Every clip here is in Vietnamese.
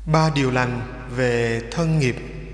Ba điều lành về thân nghiệp.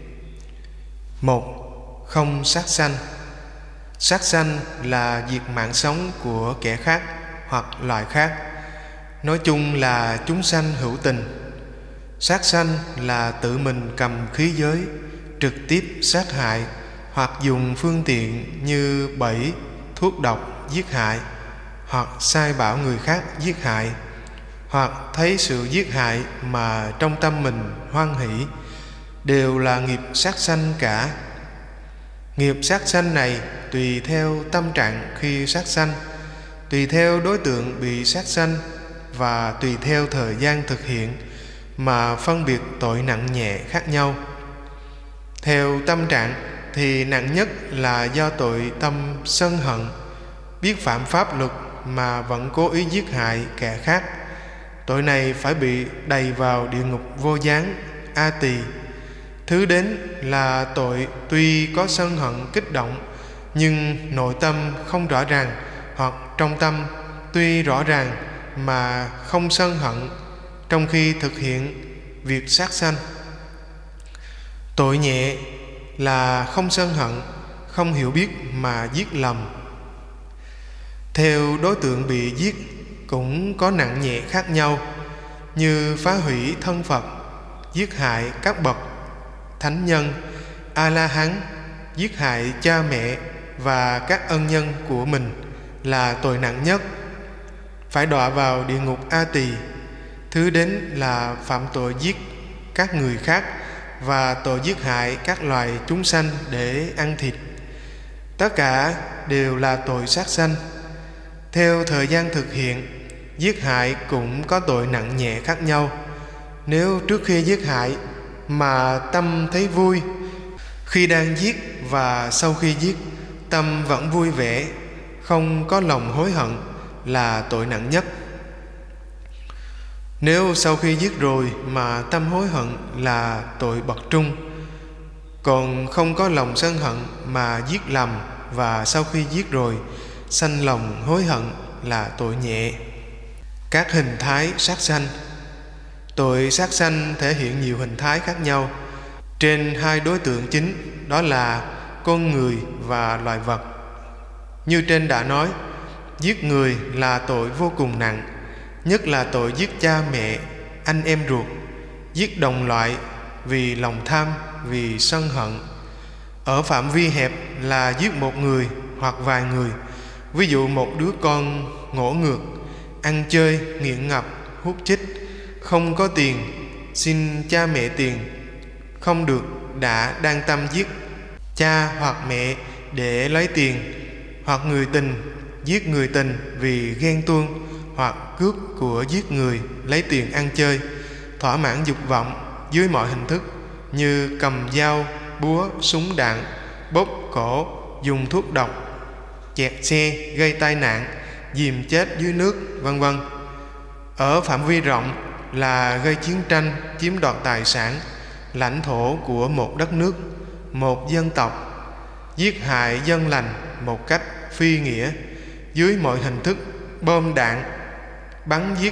1. Không sát sanh. Sát sanh là diệt mạng sống của kẻ khác hoặc loài khác, nói chung là chúng sanh hữu tình. Sát sanh là tự mình cầm khí giới, trực tiếp sát hại hoặc dùng phương tiện như bẫy, thuốc độc giết hại, hoặc sai bảo người khác giết hại, hoặc thấy sự giết hại mà trong tâm mình hoan hỷ, đều là nghiệp sát sanh cả. Nghiệp sát sanh này tùy theo tâm trạng khi sát sanh, tùy theo đối tượng bị sát sanh và tùy theo thời gian thực hiện mà phân biệt tội nặng nhẹ khác nhau. Theo tâm trạng thì nặng nhất là do tội tâm sân hận, biết phạm pháp luật mà vẫn cố ý giết hại kẻ khác. Tội này phải bị đày vào địa ngục vô gián A Tỳ. Thứ đến là tội tuy có sân hận kích động nhưng nội tâm không rõ ràng, hoặc trong tâm tuy rõ ràng mà không sân hận trong khi thực hiện việc sát sanh. Tội nhẹ là không sân hận, không hiểu biết mà giết lầm. Theo đối tượng bị giết cũng có nặng nhẹ khác nhau, như phá hủy thân Phật, giết hại các bậc thánh nhân, A-la-hán, giết hại cha mẹ và các ân nhân của mình là tội nặng nhất, phải đọa vào địa ngục A Tỳ. Thứ đến là phạm tội giết các người khác và tội giết hại các loài chúng sanh để ăn thịt. Tất cả đều là tội sát sanh. Theo thời gian thực hiện, giết hại cũng có tội nặng nhẹ khác nhau. Nếu trước khi giết hại mà tâm thấy vui, khi đang giết và sau khi giết tâm vẫn vui vẻ, không có lòng hối hận, là tội nặng nhất. Nếu sau khi giết rồi mà tâm hối hận là tội bậc trung. Còn không có lòng sân hận mà giết lầm và sau khi giết rồi sanh lòng hối hận là tội nhẹ. Các hình thái sát sanh. Tội sát sanh thể hiện nhiều hình thái khác nhau trên hai đối tượng chính, đó là con người và loài vật. Như trên đã nói, giết người là tội vô cùng nặng, nhất là tội giết cha mẹ, anh em ruột, giết đồng loại vì lòng tham, vì sân hận. Ở phạm vi hẹp là giết một người hoặc vài người, ví dụ một đứa con ngỗ ngược, ăn chơi, nghiện ngập, hút chích, không có tiền, xin cha mẹ tiền, không được đã đang tâm giết cha hoặc mẹ để lấy tiền, hoặc người tình giết người tình vì ghen tuông, hoặc cướp của giết người lấy tiền ăn chơi, thỏa mãn dục vọng dưới mọi hình thức như cầm dao, búa, súng đạn, bóp cổ, dùng thuốc độc, chẹt xe gây tai nạn, dìm chết dưới nước, vân vân. Ở phạm vi rộng là gây chiến tranh, chiếm đoạt tài sản, lãnh thổ của một đất nước, một dân tộc, giết hại dân lành một cách phi nghĩa dưới mọi hình thức bom đạn, bắn giết.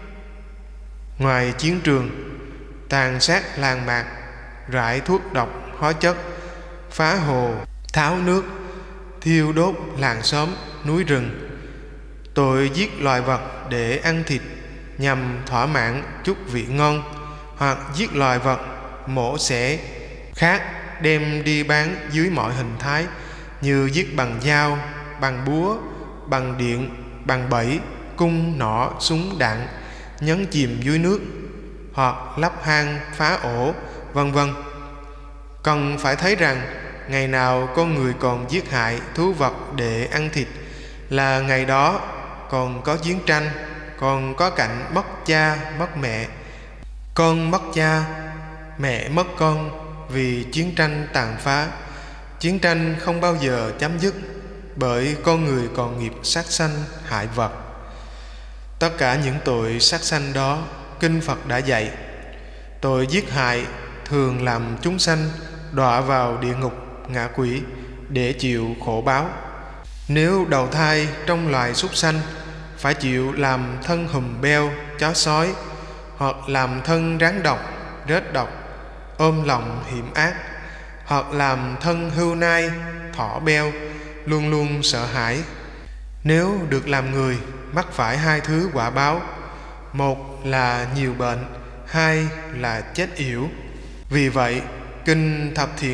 Ngoài chiến trường, tàn sát làng mạc, rải thuốc độc, hóa chất, phá hồ, tháo nước, thiêu đốt làng xóm, núi rừng. Tội giết loài vật để ăn thịt nhằm thỏa mãn chút vị ngon, hoặc giết loài vật mổ xẻ khác đem đi bán dưới mọi hình thái như giết bằng dao, bằng búa, bằng điện, bằng bẫy, cung, nỏ, súng đạn, nhấn chìm dưới nước, hoặc lắp hang, phá ổ, vân vân. Cần phải thấy rằng ngày nào con người còn giết hại thú vật để ăn thịt là ngày đó còn có chiến tranh, còn có cảnh mất cha, mất mẹ, con mất cha, mẹ mất con vì chiến tranh tàn phá. Chiến tranh không bao giờ chấm dứt bởi con người còn nghiệp sát sanh hại vật. Tất cả những tội sát sanh đó Kinh Phật đã dạy. Tội giết hại thường làm chúng sanh đọa vào địa ngục ngạ quỷ để chịu khổ báo. Nếu đầu thai trong loài súc sanh, phải chịu làm thân hùm beo, chó sói, hoặc làm thân rắn độc, rết độc, ôm lòng hiểm ác, hoặc làm thân hươu nai, thỏ beo, luôn luôn sợ hãi. Nếu được làm người, mắc phải hai thứ quả báo: một là nhiều bệnh, hai là chết yểu. Vì vậy, Kinh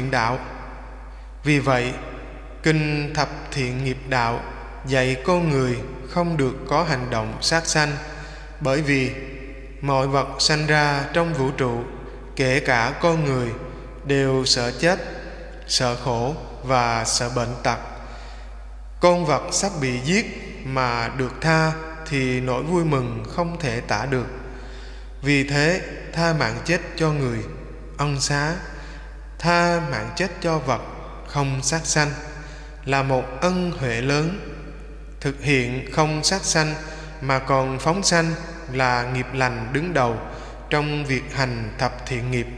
Thập Thiện Nghiệp Đạo dạy con người không được có hành động sát sanh, bởi vì mọi vật sanh ra trong vũ trụ, kể cả con người, đều sợ chết, sợ khổ và sợ bệnh tật. Con vật sắp bị giết mà được tha thì nỗi vui mừng không thể tả được. Vì thế, tha mạng chết cho người, ân xá; tha mạng chết cho vật, không sát sanh, là một ân huệ lớn. Thực hiện không sát sanh mà còn phóng sanh là nghiệp lành đứng đầu trong việc hành thập thiện nghiệp.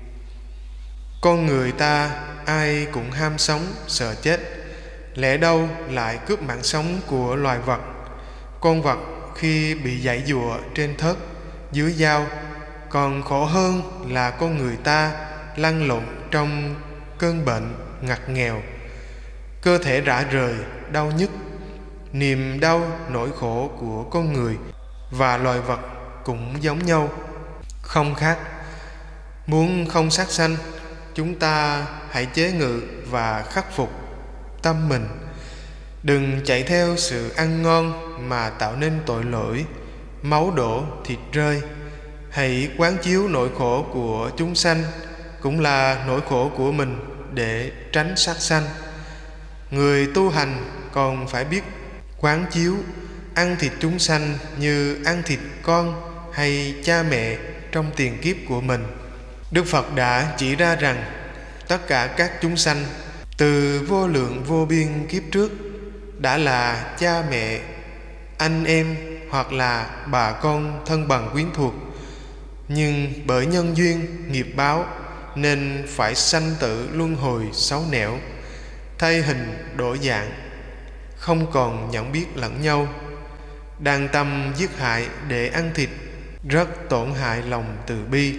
Con người ta ai cũng ham sống, sợ chết, lẽ đâu lại cướp mạng sống của loài vật. Con vật khi bị giãy giụa trên thớt, dưới dao, còn khổ hơn là con người ta lăn lộn trong cơn bệnh ngặt nghèo, cơ thể rã rời, đau nhức. Niềm đau nỗi khổ của con người và loài vật cũng giống nhau, không khác. Muốn không sát sanh, chúng ta hãy chế ngự và khắc phục tâm mình. Đừng chạy theo sự ăn ngon mà tạo nên tội lỗi, máu đổ thịt rơi. Hãy quán chiếu nỗi khổ của chúng sanh cũng là nỗi khổ của mình để tránh sát sanh. Người tu hành còn phải biết quán chiếu ăn thịt chúng sanh như ăn thịt con hay cha mẹ trong tiền kiếp của mình. Đức Phật đã chỉ ra rằng tất cả các chúng sanh từ vô lượng vô biên kiếp trước đã là cha mẹ, anh em hoặc là bà con thân bằng quyến thuộc, nhưng bởi nhân duyên nghiệp báo nên phải sanh tử luân hồi xấu nẻo, thay hình đổi dạng, không còn nhận biết lẫn nhau. Đàn tâm giết hại để ăn thịt rất tổn hại lòng từ bi.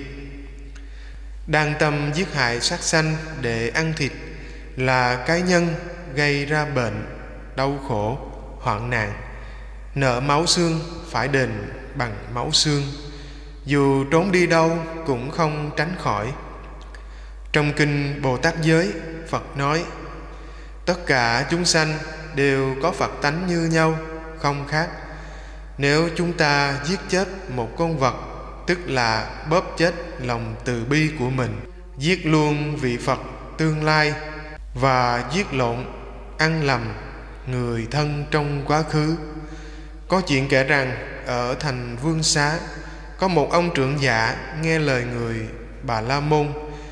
Đàn tâm giết hại sát sanh để ăn thịt là cái nhân gây ra bệnh, đau khổ, hoạn nạn. Nợ máu xương phải đền bằng máu xương, dù trốn đi đâu cũng không tránh khỏi. Trong kinh Bồ Tát Giới, Phật nói: tất cả chúng sanh đều có Phật tánh như nhau, không khác. Nếu chúng ta giết chết một con vật, tức là bóp chết lòng từ bi của mình, giết luôn vị Phật tương lai, và giết lộn, ăn lầm người thân trong quá khứ. Có chuyện kể rằng ở thành Vương Xá có một ông trưởng giả nghe lời người Bà La Môn,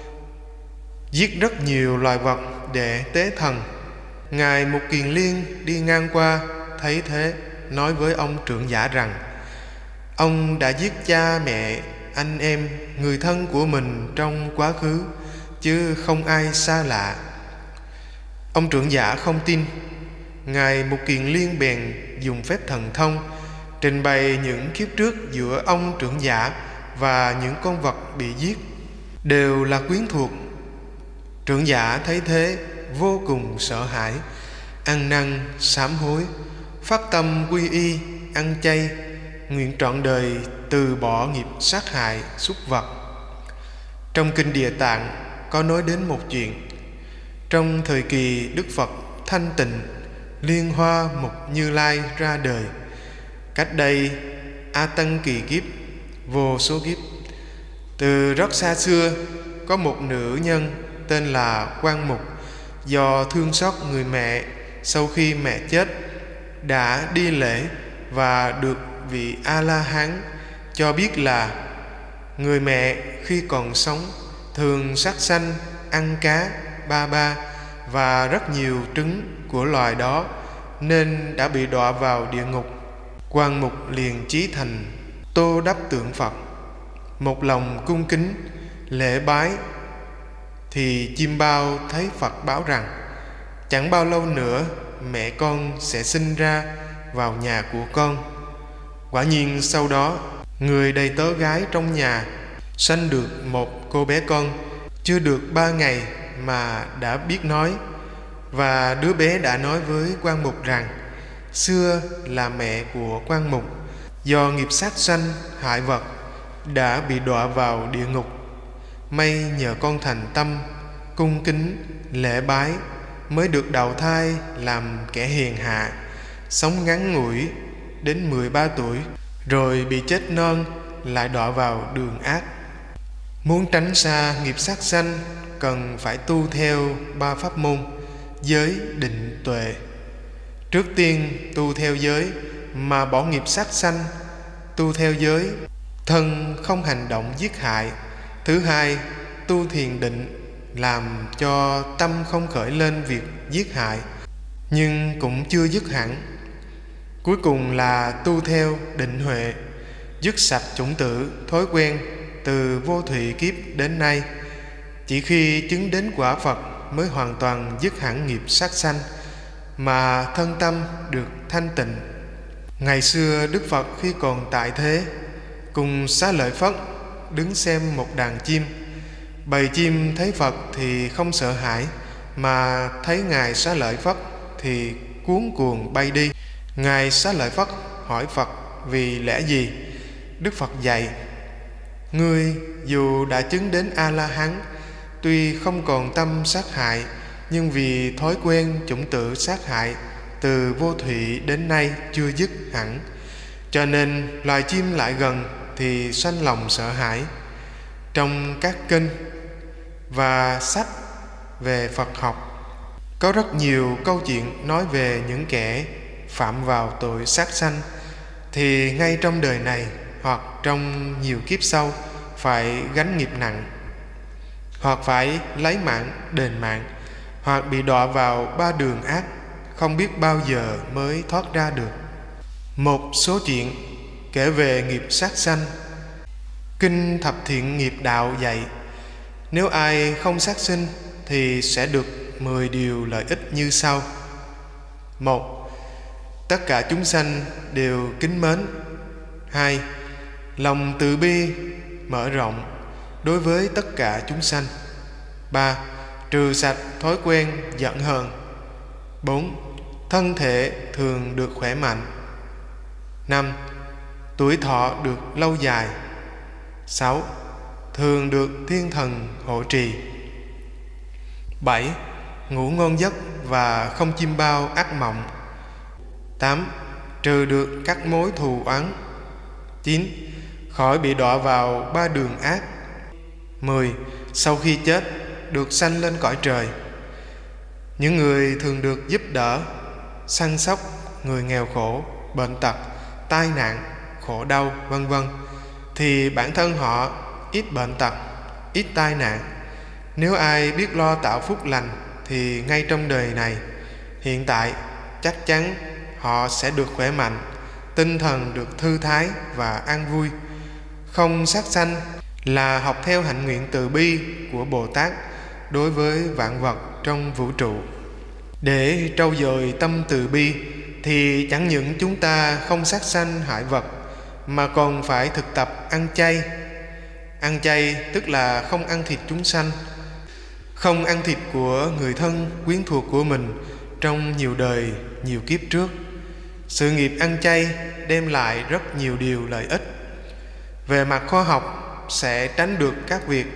giết rất nhiều loài vật để tế thần. Ngài Mục Kiền Liên đi ngang qua thấy thế, nói với ông trưởng giả rằng ông đã giết cha mẹ, anh em, người thân của mình trong quá khứ, chứ không ai xa lạ. Ông trưởng giả không tin. Ngài Mục Kiền Liên bèn dùng phép thần thông trình bày những kiếp trước giữa ông trưởng giả và những con vật bị giết đều là quyến thuộc. Trưởng giả thấy thế vô cùng sợ hãi, ăn năn sám hối, phát tâm quy y, ăn chay, nguyện trọn đời từ bỏ nghiệp sát hại súc vật. Trong kinh Địa Tạng có nói đến một chuyện. Trong thời kỳ Đức Phật thanh tịnh, Liên Hoa Mục Như Lai ra đời, cách đây A Tăng kỳ kiếp, vô số kiếp. Từ rất xa xưa, có một nữ nhân tên là Quan Mục, do thương xót người mẹ sau khi mẹ chết, đã đi lễ và được vị A-la-hán cho biết là người mẹ khi còn sống thường sát sanh, ăn cá, ba và rất nhiều trứng của loài đó, nên đã bị đọa vào địa ngục. Quan Mục liền chí thành tô đắp tượng Phật, một lòng cung kính lễ bái. Thì chim bao thấy Phật báo rằng chẳng bao lâu nữa mẹ con sẽ sinh ra vào nhà của con. Quả nhiên sau đó, người đầy tớ gái trong nhà Sanh được một cô bé con, chưa được 3 ngày mà đã biết nói. Và đứa bé đã nói với quan mục rằng xưa là mẹ của quan mục do nghiệp sát sanh hại vật đã bị đọa vào địa ngục. May nhờ con thành tâm cung kính lễ bái mới được đầu thai làm kẻ hèn hạ, sống ngắn ngủi đến 13 tuổi rồi bị chết non, lại đọa vào đường ác. Muốn tránh xa nghiệp sát sanh cần phải tu theo 3 pháp môn: giới, định, tuệ. Trước tiên tu theo giới mà bỏ nghiệp sát sanh. Tu theo giới, thân không hành động giết hại. Thứ hai, tu thiền định làm cho tâm không khởi lên việc giết hại, nhưng cũng chưa dứt hẳn. Cuối cùng là tu theo định huệ, dứt sạch chủng tử thói quen từ vô thủy kiếp đến nay. Chỉ khi chứng đến quả Phật mới hoàn toàn dứt hẳn nghiệp sát sanh, mà thân tâm được thanh tịnh. Ngày xưa Đức Phật khi còn tại thế, cùng Xá Lợi Phất đứng xem một đàn chim. Bầy chim thấy Phật thì không sợ hãi, mà thấy Ngài Xá Lợi Phất thì cuống cuồng bay đi. Ngài Xá Lợi Phất hỏi Phật vì lẽ gì? Đức Phật dạy: ngươi dù đã chứng đến A-la-hán, tuy không còn tâm sát hại, nhưng vì thói quen chủng tử sát hại từ vô thủy đến nay chưa dứt hẳn, cho nên loài chim lại gần thì sanh lòng sợ hãi. Trong các kinh và sách về Phật học có rất nhiều câu chuyện nói về những kẻ phạm vào tội sát sanh thì ngay trong đời này hoặc trong nhiều kiếp sau phải gánh nghiệp nặng, hoặc phải lấy mạng đền mạng, hoặc bị đọa vào 3 đường ác, không biết bao giờ mới thoát ra được. Một số chuyện kể về nghiệp sát sanh. Kinh Thập Thiện Nghiệp Đạo dạy: nếu ai không sát sinh thì sẽ được 10 điều lợi ích như sau. 1. Tất cả chúng sanh đều kính mến. 2. Lòng từ bi mở rộng đối với tất cả chúng sanh. 3. Trừ sạch thói quen giận hờn. 4. Thân thể thường được khỏe mạnh. 5. Tuổi thọ được lâu dài. 6. Thường được thiên thần hộ trì. 7. Ngủ ngon giấc và không chim bao ác mộng. 8. Trừ được các mối thù oán. 9. Khỏi bị đọa vào 3 đường ác. 10. Sau khi chết được sanh lên cõi trời. Những người thường được giúp đỡ, săn sóc người nghèo khổ, bệnh tật, tai nạn, khổ đau, vân vân, thì bản thân họ ít bệnh tật, ít tai nạn. Nếu ai biết lo tạo phúc lành thì ngay trong đời này, hiện tại, chắc chắn họ sẽ được khỏe mạnh, tinh thần được thư thái và an vui. Không sát sanh là học theo hạnh nguyện từ bi của Bồ Tát đối với vạn vật trong vũ trụ. Để trau dồi tâm từ bi thì chẳng những chúng ta không sát sanh hại vật, mà còn phải thực tập ăn chay. Ăn chay tức là không ăn thịt chúng sanh, không ăn thịt của người thân quyến thuộc của mình trong nhiều đời, nhiều kiếp trước. Sự nghiệp ăn chay đem lại rất nhiều điều lợi ích. Về mặt khoa học sẽ tránh được các việc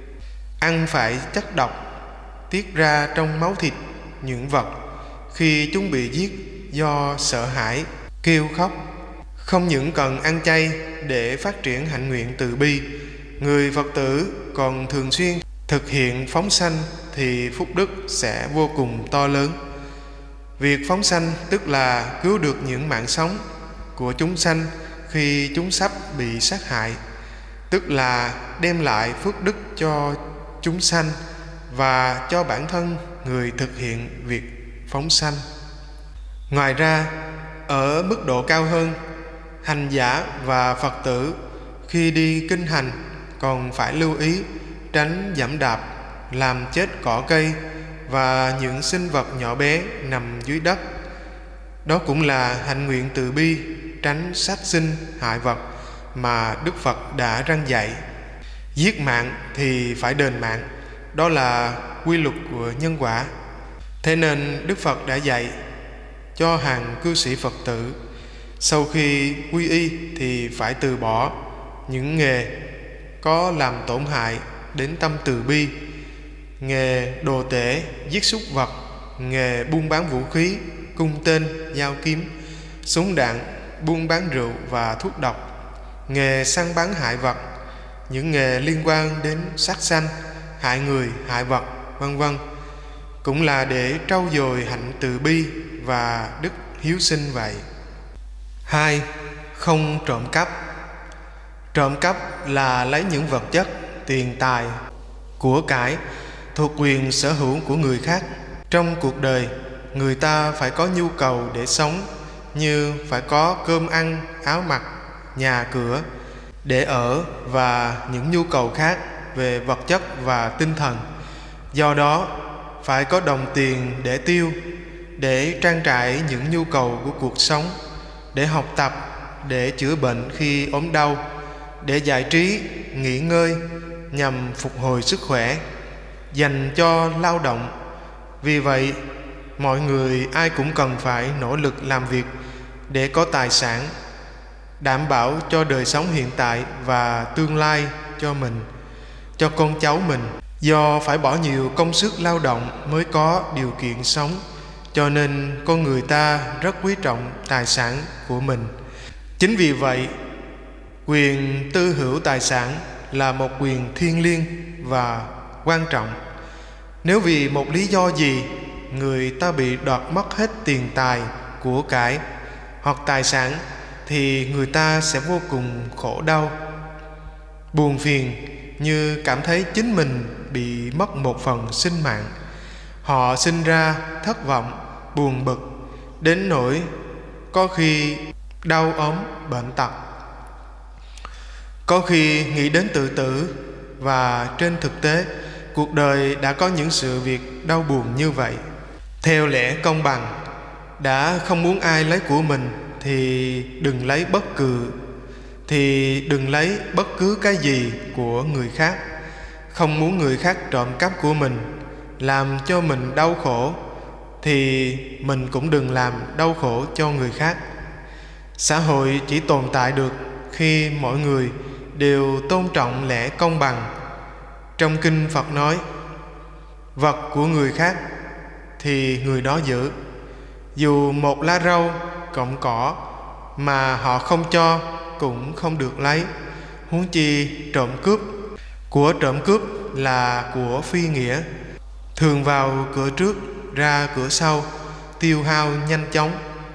ăn phải chất độc tiết ra trong máu thịt những vật khi chúng bị giết do sợ hãi, kêu khóc. Không những cần ăn chay để phát triển hạnh nguyện từ bi, người Phật tử còn thường xuyên thực hiện phóng sanh thì phúc đức sẽ vô cùng to lớn. Việc phóng sanh tức là cứu được những mạng sống của chúng sanh khi chúng sắp bị sát hại, tức là đem lại phước đức cho chúng sanh và cho bản thân người thực hiện việc phóng sanh. Ngoài ra, ở mức độ cao hơn, hành giả và Phật tử khi đi kinh hành còn phải lưu ý tránh giẫm đạp, làm chết cỏ cây và những sinh vật nhỏ bé nằm dưới đất. Đó cũng là hạnh nguyện từ bi tránh sát sinh hại vật mà Đức Phật đã răn dạy. Giết mạng thì phải đền mạng. Đó là quy luật của nhân quả. Thế nên Đức Phật đã dạy cho hàng cư sĩ Phật tử sau khi quy y thì phải từ bỏ những nghề có làm tổn hại đến tâm từ bi, nghề đồ tể, giết súc vật, nghề buôn bán vũ khí, cung tên, dao kiếm, súng đạn, buôn bán rượu và thuốc độc, nghề săn bắn hại vật, những nghề liên quan đến sát sanh, hại người, hại vật, vân vân, cũng là để trau dồi hạnh từ bi và đức hiếu sinh vậy. 2. Không trộm cắp. Trộm cắp là lấy những vật chất, tiền tài, của cải thuộc quyền sở hữu của người khác. Trong cuộc đời, người ta phải có nhu cầu để sống, như phải có cơm ăn, áo mặc, nhà cửa để ở và những nhu cầu khác về vật chất và tinh thần. Do đó, phải có đồng tiền để tiêu, để trang trải những nhu cầu của cuộc sống, để học tập, để chữa bệnh khi ốm đau, để giải trí, nghỉ ngơi nhằm phục hồi sức khỏe, dành cho lao động. Vì vậy, mọi người ai cũng cần phải nỗ lực làm việc để có tài sản, đảm bảo cho đời sống hiện tại và tương lai cho mình, cho con cháu mình. Do phải bỏ nhiều công sức lao động mới có điều kiện sống, cho nên con người ta rất quý trọng tài sản của mình. Chính vì vậy, quyền tư hữu tài sản là một quyền thiêng liêng và quan trọng. Nếu vì một lý do gì người ta bị đoạt mất hết tiền tài, của cải hoặc tài sản thì người ta sẽ vô cùng khổ đau, buồn phiền, như cảm thấy chính mình bị mất một phần sinh mạng. Họ sinh ra thất vọng, buồn bực, đến nỗi có khi đau ốm, bệnh tật, có khi nghĩ đến tự tử. Và trên thực tế, cuộc đời đã có những sự việc đau buồn như vậy. Theo lẽ công bằng, đã không muốn ai lấy của mình thì đừng lấy bất cứ cái gì của người khác. Không muốn người khác trộm cắp của mình, làm cho mình đau khổ, thì mình cũng đừng làm đau khổ cho người khác. Xã hội chỉ tồn tại được khi mọi người đều tôn trọng lẽ công bằng. Trong kinh Phật nói, vật của người khác thì người đó giữ. Dù một lá rau, cọng cỏ mà họ không cho cũng không được lấy, huống chi trộm cướp. Của trộm cướp là của phi nghĩa, thường vào cửa trước ra cửa sau, tiêu hao nhanh chóng,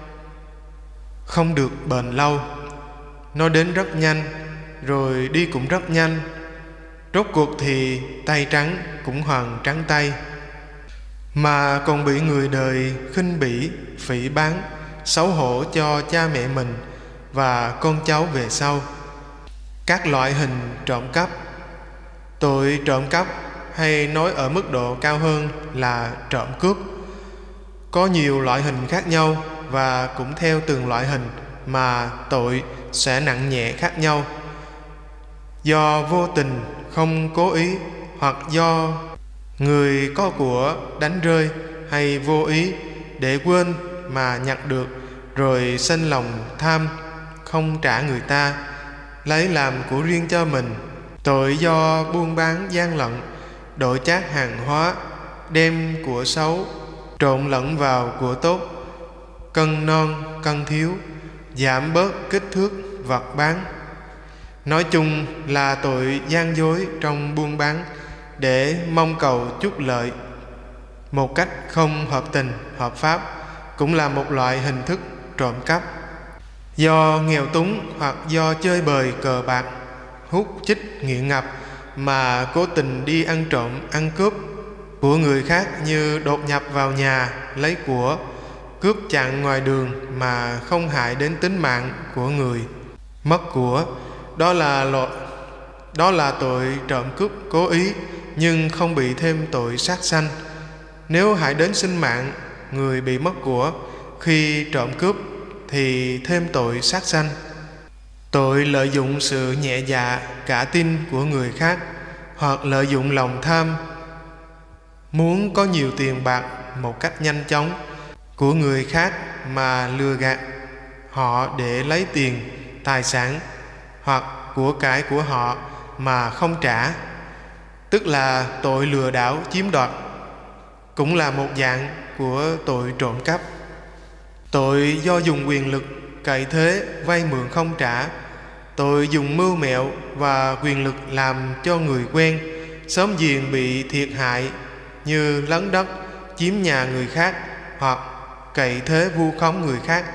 không được bền lâu. Nó đến rất nhanh rồi đi cũng rất nhanh. Rốt cuộc thì tay trắng cũng hoàn trắng tay, mà còn bị người đời khinh bỉ, phỉ báng, xấu hổ cho cha mẹ mình và con cháu về sau. Các loại hình trộm cắp. Tội trộm cắp, hay nói ở mức độ cao hơn là trộm cướp, có nhiều loại hình khác nhau, và cũng theo từng loại hình mà tội sẽ nặng nhẹ khác nhau. Do vô tình, không cố ý, hoặc do người có của đánh rơi, hay vô ý để quên mà nhặt được rồi sanh lòng tham, không trả người ta, lấy làm của riêng cho mình. Tội do buôn bán gian lận, đổi chác hàng hóa, đem của xấu trộn lẫn vào của tốt, cân non cân thiếu, giảm bớt kích thước vật bán. Nói chung là tội gian dối trong buôn bán để mong cầu chút lợi một cách không hợp tình, hợp pháp, cũng là một loại hình thức trộm cắp. Do nghèo túng hoặc do chơi bời cờ bạc, hút chích nghiện ngập mà cố tình đi ăn trộm, ăn cướp của người khác, như đột nhập vào nhà lấy của, cướp chặn ngoài đường mà không hại đến tính mạng của người, mất của. Đó là tội trộm cướp cố ý, nhưng không bị thêm tội sát sanh. Nếu hại đến sinh mạng người bị mất của khi trộm cướp thì thêm tội sát sanh. Tội lợi dụng sự nhẹ dạ cả tin của người khác hoặc lợi dụng lòng tham, muốn có nhiều tiền bạc một cách nhanh chóng của người khác mà lừa gạt họ để lấy tiền, tài sản hoặc của cải của họ mà không trả, tức là tội lừa đảo chiếm đoạt, cũng là một dạng của tội trộm cắp. Tội do dùng quyền lực, cậy thế, vay mượn không trả, tội dùng mưu mẹo và quyền lực làm cho người quen, xóm giềng bị thiệt hại như lấn đất, chiếm nhà người khác hoặc cậy thế vu khống người khác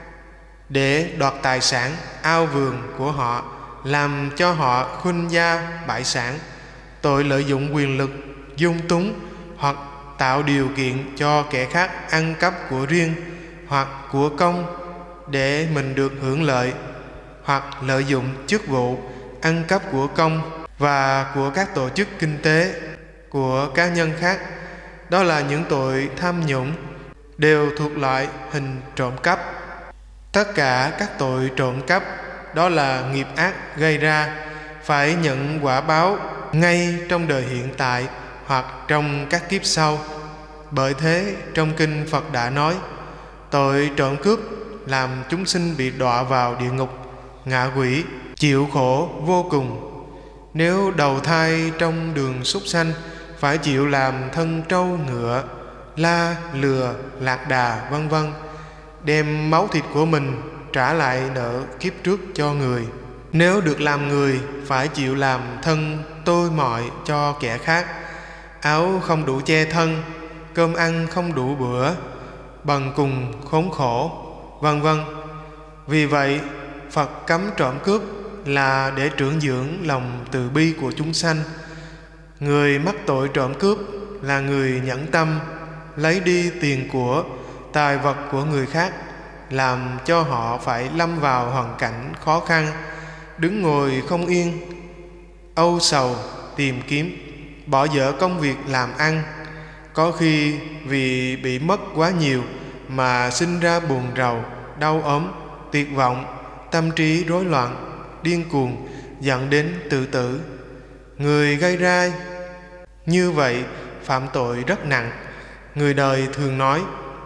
để đoạt tài sản, ao vườn của họ, làm cho họ khuynh gia bại sản. Tội lợi dụng quyền lực, dung túng hoặc tạo điều kiện cho kẻ khác ăn cắp của riêng hoặc của công để mình được hưởng lợi, hoặc lợi dụng chức vụ, ăn cắp của công và của các tổ chức kinh tế của cá nhân khác. Đó là những tội tham nhũng, đều thuộc loại hình trộm cắp. Tất cả các tội trộm cắp đó là nghiệp ác gây ra, phải nhận quả báo ngay trong đời hiện tại hoặc trong các kiếp sau. Bởi thế trong kinh Phật đã nói, tội trộm cướp làm chúng sinh bị đọa vào địa ngục, ngạ quỷ, chịu khổ vô cùng. Nếu đầu thai trong đường súc sanh, phải chịu làm thân trâu ngựa, la, lừa, lạc đà vân vân, đem máu thịt của mình trả lại nợ kiếp trước cho người. Nếu được làm người, phải chịu làm thân tôi mọi cho kẻ khác, áo không đủ che thân, cơm ăn không đủ bữa, bần cùng khốn khổ, vân vân. Vì vậy Phật cấm trộm cướp là để trưởng dưỡng lòng từ bi của chúng sanh. Người mắc tội trộm cướp là người nhẫn tâm lấy đi tiền của, tài vật của người khác, làm cho họ phải lâm vào hoàn cảnh khó khăn, đứng ngồi không yên, âu sầu tìm kiếm, bỏ dở công việc làm ăn. Có khi vì bị mất quá nhiều mà sinh ra buồn rầu, đau ốm, tuyệt vọng, tâm trí rối loạn, điên cuồng, dẫn đến tự tử. Người gây ra như vậy phạm tội rất nặng. Người đời thường nói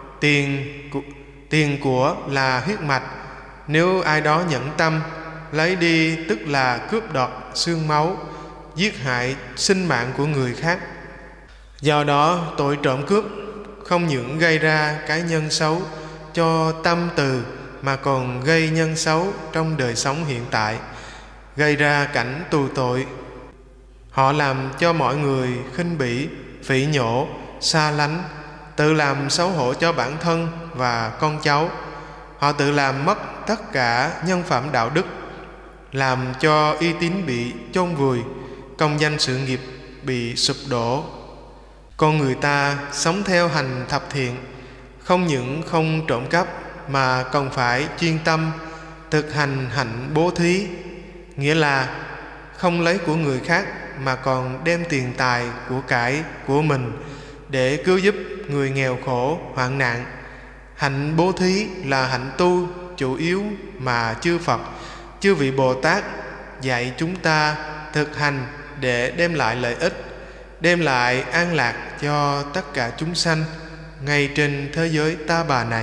tiền của là huyết mạch. Nếu ai đó nhẫn tâm lấy đi, tức là cướp đoạt xương máu, giết hại sinh mạng của người khác. Do đó tội trộm cướp không những gây ra cái nhân xấu cho tâm từ, mà còn gây nhân xấu trong đời sống hiện tại, gây ra cảnh tù tội. Họ làm cho mọi người khinh bỉ, phỉ nhổ, xa lánh, tự làm xấu hổ cho bản thân và con cháu. Họ tự làm mất tất cả nhân phẩm đạo đức, làm cho uy tín bị chôn vùi, công danh sự nghiệp bị sụp đổ. Con người ta sống theo hành thập thiện, không những không trộm cắp mà còn phải chuyên tâm thực hành hạnh bố thí, nghĩa là không lấy của người khác mà còn đem tiền tài của cải của mình để cứu giúp người nghèo khổ hoạn nạn. Hạnh bố thí là hạnh tu chủ yếu mà chư Phật, chư vị Bồ Tát dạy chúng ta thực hành để đem lại lợi ích, đem lại an lạc cho tất cả chúng sanh ngay trên thế giới ta bà này.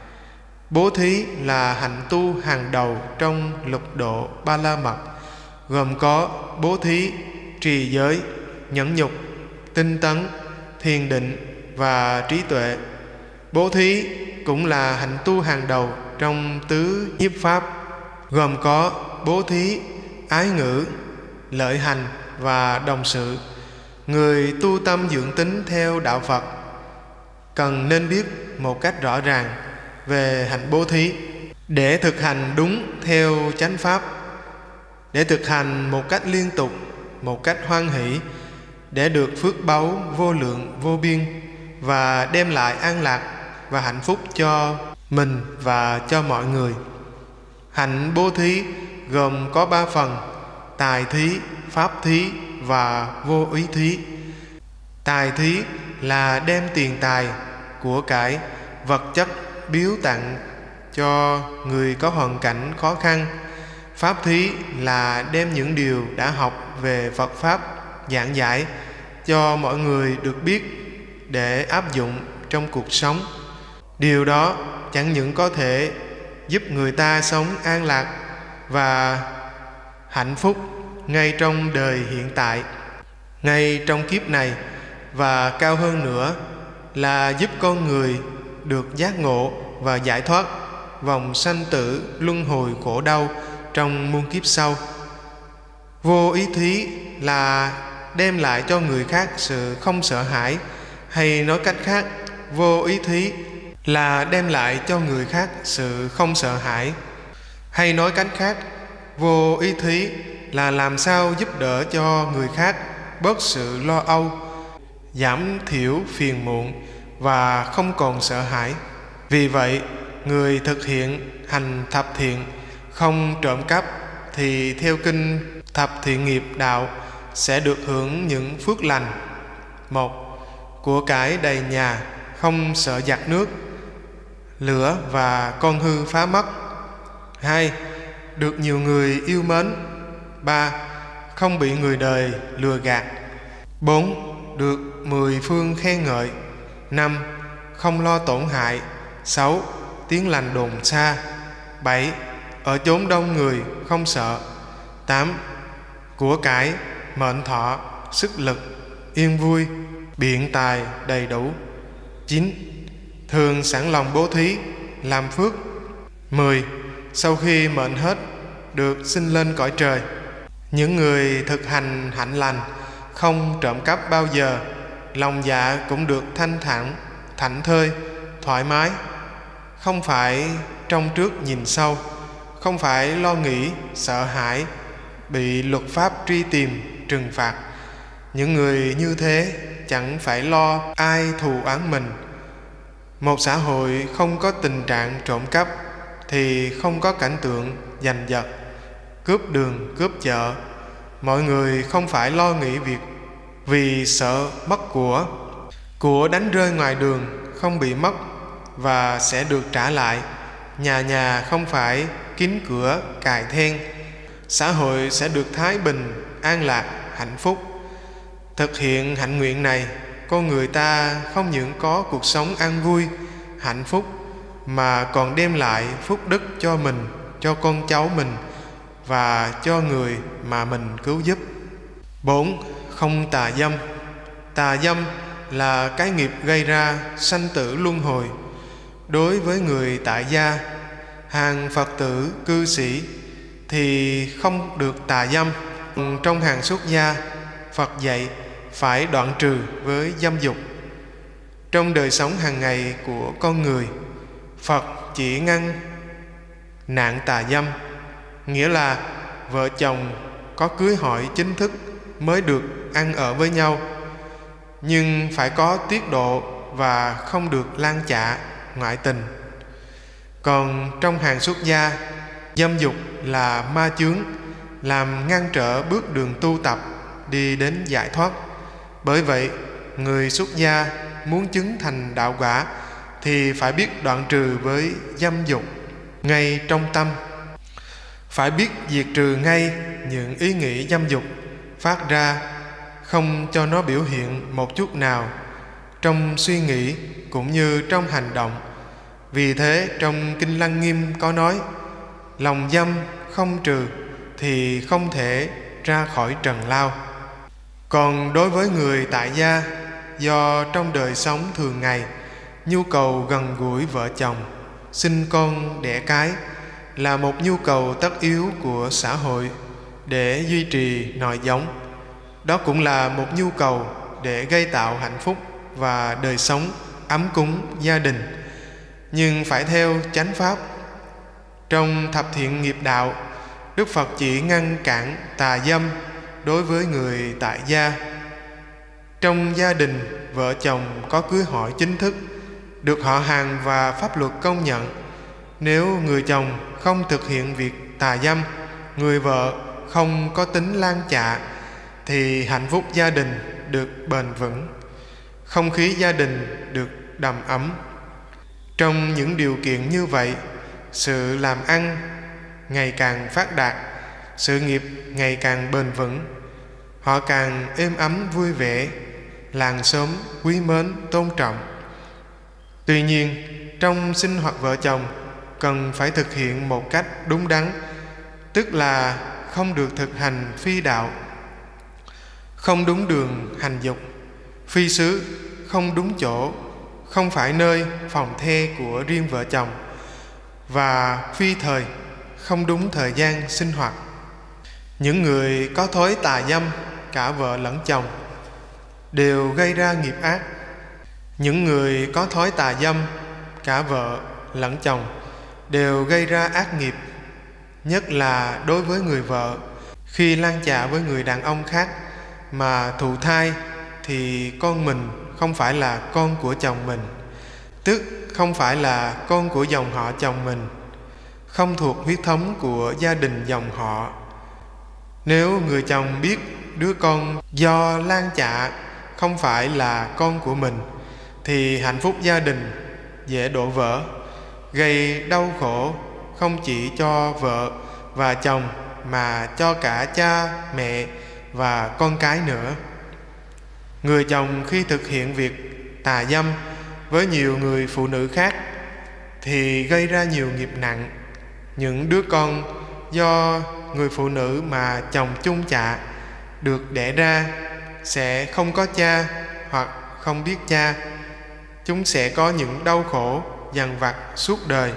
Bố thí là hạnh tu hàng đầu trong lục độ Ba La Mật, gồm có bố thí, trì giới, nhẫn nhục, tinh tấn, thiền định và trí tuệ. Bố thí cũng là hạnh tu hàng đầu trong tứ nhiếp pháp, gồm có bố thí, ái ngữ, lợi hành và đồng sự. Người tu tâm dưỡng tính theo đạo Phật cần nên biết một cách rõ ràng về hạnh bố thí để thực hành đúng theo chánh pháp, để thực hành một cách liên tục, một cách hoan hỷ, để được phước báu vô lượng vô biên và đem lại an lạc và hạnh phúc cho mình và cho mọi người. Hạnh bố thí gồm có 3 phần: tài thí, pháp thí và vô úy thí. Tài thí là đem tiền tài, của cải, vật chất biếu tặng cho người có hoàn cảnh khó khăn. Pháp thí là đem những điều đã học về Phật Pháp giảng giải cho mọi người được biết để áp dụng trong cuộc sống. Điều đó chẳng những có thể giúp người ta sống an lạc và hạnh phúc ngay trong đời hiện tại, ngay trong kiếp này, và cao hơn nữa là giúp con người được giác ngộ và giải thoát vòng sanh tử luân hồi khổ đau trong muôn kiếp sau. Vô ý thí là đem lại cho người khác sự không sợ hãi, hay nói cách khác, vô ý thí là đem lại cho người khác sự không sợ hãi. Hay nói cách khác, vô ý thí là làm sao giúp đỡ cho người khác bớt sự lo âu, giảm thiểu phiền muộn và không còn sợ hãi. Vì vậy, người thực hiện hành thập thiện, không trộm cắp, thì theo kinh thập thiện nghiệp đạo sẽ được hưởng những phước lành. 1. Của cải đầy nhà, không sợ giặc nước, lửa và con hư phá mất. 2. Được nhiều người yêu mến. 3. Không bị người đời lừa gạt. 4. Được 10 phương khen ngợi. 5. Không lo tổn hại. 6. Tiếng lành đồn xa. 7. Ở chốn đông người không sợ. 8. Của cải, mệnh thọ, sức lực, yên vui, biện tài đầy đủ. 9. Thường sẵn lòng bố thí, làm phước. 10. Sau khi mệnh hết, được sinh lên cõi trời. Những người thực hành hạnh lành, không trộm cắp bao giờ, lòng dạ cũng được thanh thản, thảnh thơi, thoải mái, không phải trông trước nhìn sau, không phải lo nghĩ, sợ hãi, bị luật pháp truy tìm, trừng phạt. Những người như thế chẳng phải lo ai thù oán mình. Một xã hội không có tình trạng trộm cắp thì không có cảnh tượng giành giật, cướp đường, cướp chợ. Mọi người không phải lo nghĩ việc vì sợ mất của đánh rơi ngoài đường không bị mất và sẽ được trả lại. Nhà nhà không phải kín cửa cài then. Xã hội sẽ được thái bình, an lạc, hạnh phúc. Thực hiện hạnh nguyện này, con người ta không những có cuộc sống an vui, hạnh phúc, mà còn đem lại phúc đức cho mình, cho con cháu mình và cho người mà mình cứu giúp. 4. Không tà dâm. Tà dâm là cái nghiệp gây ra sanh tử luân hồi. Đối với người tại gia, hàng Phật tử, cư sĩ thì không được tà dâm. Trong hàng xuất gia, Phật dạy phải đoạn trừ với dâm dục. Trong đời sống hàng ngày của con người, Phật chỉ ngăn nạn tà dâm, nghĩa là vợ chồng có cưới hỏi chính thức mới được ăn ở với nhau, nhưng phải có tiết độ và không được lan chạ, ngoại tình. Còn trong hàng xuất gia, dâm dục là ma chướng, làm ngăn trở bước đường tu tập đi đến giải thoát. Bởi vậy, người xuất gia muốn chứng thành đạo quả thì phải biết đoạn trừ với dâm dục ngay trong tâm. Phải biết diệt trừ ngay những ý nghĩ dâm dục phát ra, không cho nó biểu hiện một chút nào trong suy nghĩ cũng như trong hành động. Vì thế trong Kinh Lăng Nghiêm có nói: lòng dâm không trừ thì không thể ra khỏi trần lao. Còn đối với người tại gia, do trong đời sống thường ngày, nhu cầu gần gũi vợ chồng, sinh con đẻ cái là một nhu cầu tất yếu của xã hội để duy trì nòi giống. Đó cũng là một nhu cầu để gây tạo hạnh phúc và đời sống ấm cúng gia đình, nhưng phải theo chánh pháp. Trong thập thiện nghiệp đạo, Đức Phật chỉ ngăn cản tà dâm đối với người tại gia. Trong gia đình, vợ chồng có cưới hỏi chính thức, được họ hàng và pháp luật công nhận. Nếu người chồng không thực hiện việc tà dâm, người vợ không có tính lan chạ, thì hạnh phúc gia đình được bền vững, không khí gia đình được đầm ấm. Trong những điều kiện như vậy, sự làm ăn ngày càng phát đạt, sự nghiệp ngày càng bền vững. họ càng êm ấm vui vẻ, làng xóm quý mến tôn trọng. Tuy nhiên, trong sinh hoạt vợ chồng cần phải thực hiện một cách đúng đắn, tức là không được thực hành phi đạo, không đúng đường hành dục, phi xứ, không đúng chỗ, không phải nơi phòng the của riêng vợ chồng, và phi thời, không đúng thời gian sinh hoạt. Những người có thói tà dâm cả vợ lẫn chồng đều gây ra nghiệp ác. Những người có thói tà dâm cả vợ lẫn chồng đều gây ra ác nghiệp, nhất là đối với người vợ. Khi lang chạ với người đàn ông khác mà thụ thai thì con mình không phải là con của chồng mình, tức không phải là con của dòng họ chồng mình, không thuộc huyết thống của gia đình dòng họ. Nếu người chồng biết đứa con do lang chạ không phải là con của mình thì hạnh phúc gia đình dễ đổ vỡ, gây đau khổ không chỉ cho vợ và chồng mà cho cả cha, mẹ và con cái nữa. Người chồng khi thực hiện việc tà dâm với nhiều người phụ nữ khác thì gây ra nhiều nghiệp nặng. Những đứa con do người phụ nữ mà chồng chung chạ được đẻ ra sẽ không có cha hoặc không biết cha. Chúng sẽ có những đau khổ dằn vặt suốt đời.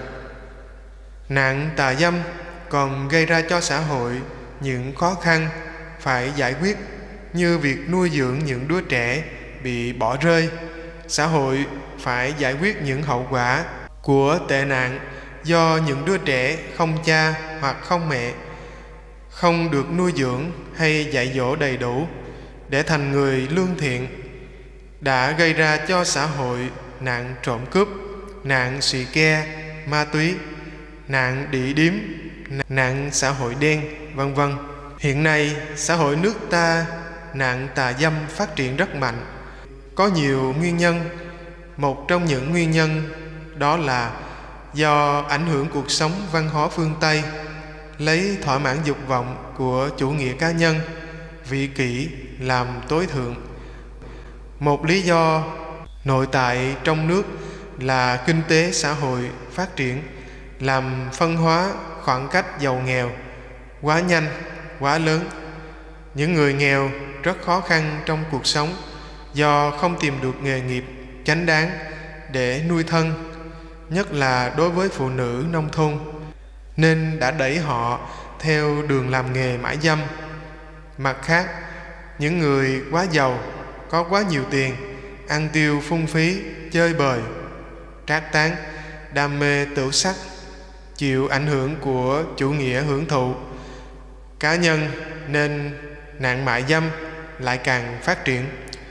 Nạn tà dâm còn gây ra cho xã hội những khó khăn phải giải quyết, như việc nuôi dưỡng những đứa trẻ bị bỏ rơi. Xã hội phải giải quyết những hậu quả của tệ nạn do những đứa trẻ không cha hoặc không mẹ, không được nuôi dưỡng hay dạy dỗ đầy đủ để thành người lương thiện, đã gây ra cho xã hội nạn trộm cướp, nạn xì ke, ma túy, nạn đĩ điếm, nạn xã hội đen, vân vân. Hiện nay, xã hội nước ta nạn tà dâm phát triển rất mạnh. Có nhiều nguyên nhân. Một trong những nguyên nhân đó là do ảnh hưởng cuộc sống văn hóa phương Tây, lấy thỏa mãn dục vọng của chủ nghĩa cá nhân, vị kỷ làm tối thượng. Một lý do nội tại trong nước là kinh tế xã hội phát triển, làm phân hóa khoảng cách giàu nghèo quá nhanh, quá lớn. Những người nghèo rất khó khăn trong cuộc sống do không tìm được nghề nghiệp chánh đáng để nuôi thân, nhất là đối với phụ nữ nông thôn, nên đã đẩy họ theo đường làm nghề mại dâm. Mặt khác, những người quá giàu, có quá nhiều tiền, ăn tiêu phung phí, chơi bời, trác tán, đam mê tửu sắc, chịu ảnh hưởng của chủ nghĩa hưởng thụ cá nhân, nên nạn mại dâm lại càng phát triển.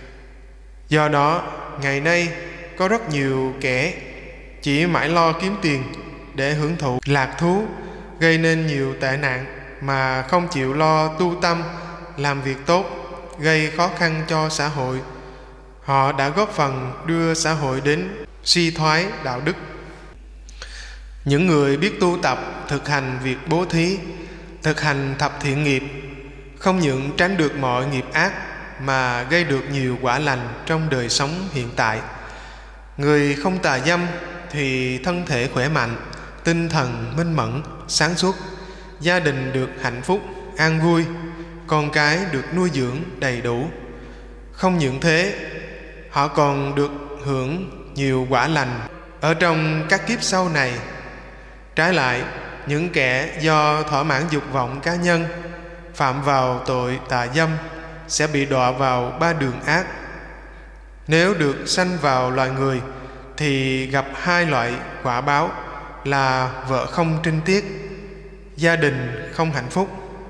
Do đó, ngày nay có rất nhiều kẻ chỉ mãi lo kiếm tiền để hưởng thụ lạc thú, gây nên nhiều tệ nạn mà không chịu lo tu tâm, làm việc tốt, gây khó khăn cho xã hội. Họ đã góp phần đưa xã hội đến suy thoái đạo đức. Những người biết tu tập, thực hành việc bố thí, thực hành thập thiện nghiệp, không những tránh được mọi nghiệp ác mà gây được nhiều quả lành trong đời sống hiện tại. Người không tà dâm thì thân thể khỏe mạnh, tinh thần minh mẫn, sáng suốt, gia đình được hạnh phúc, an vui, con cái được nuôi dưỡng đầy đủ. Không những thế, họ còn được hưởng nhiều quả lành ở trong các kiếp sau này. Trái lại, những kẻ do thỏa mãn dục vọng cá nhân phạm vào tội tà dâm sẽ bị đọa vào ba đường ác. Nếu được sanh vào loài người thì gặp hai loại quả báo là vợ không trinh tiết, gia đình không hạnh phúc.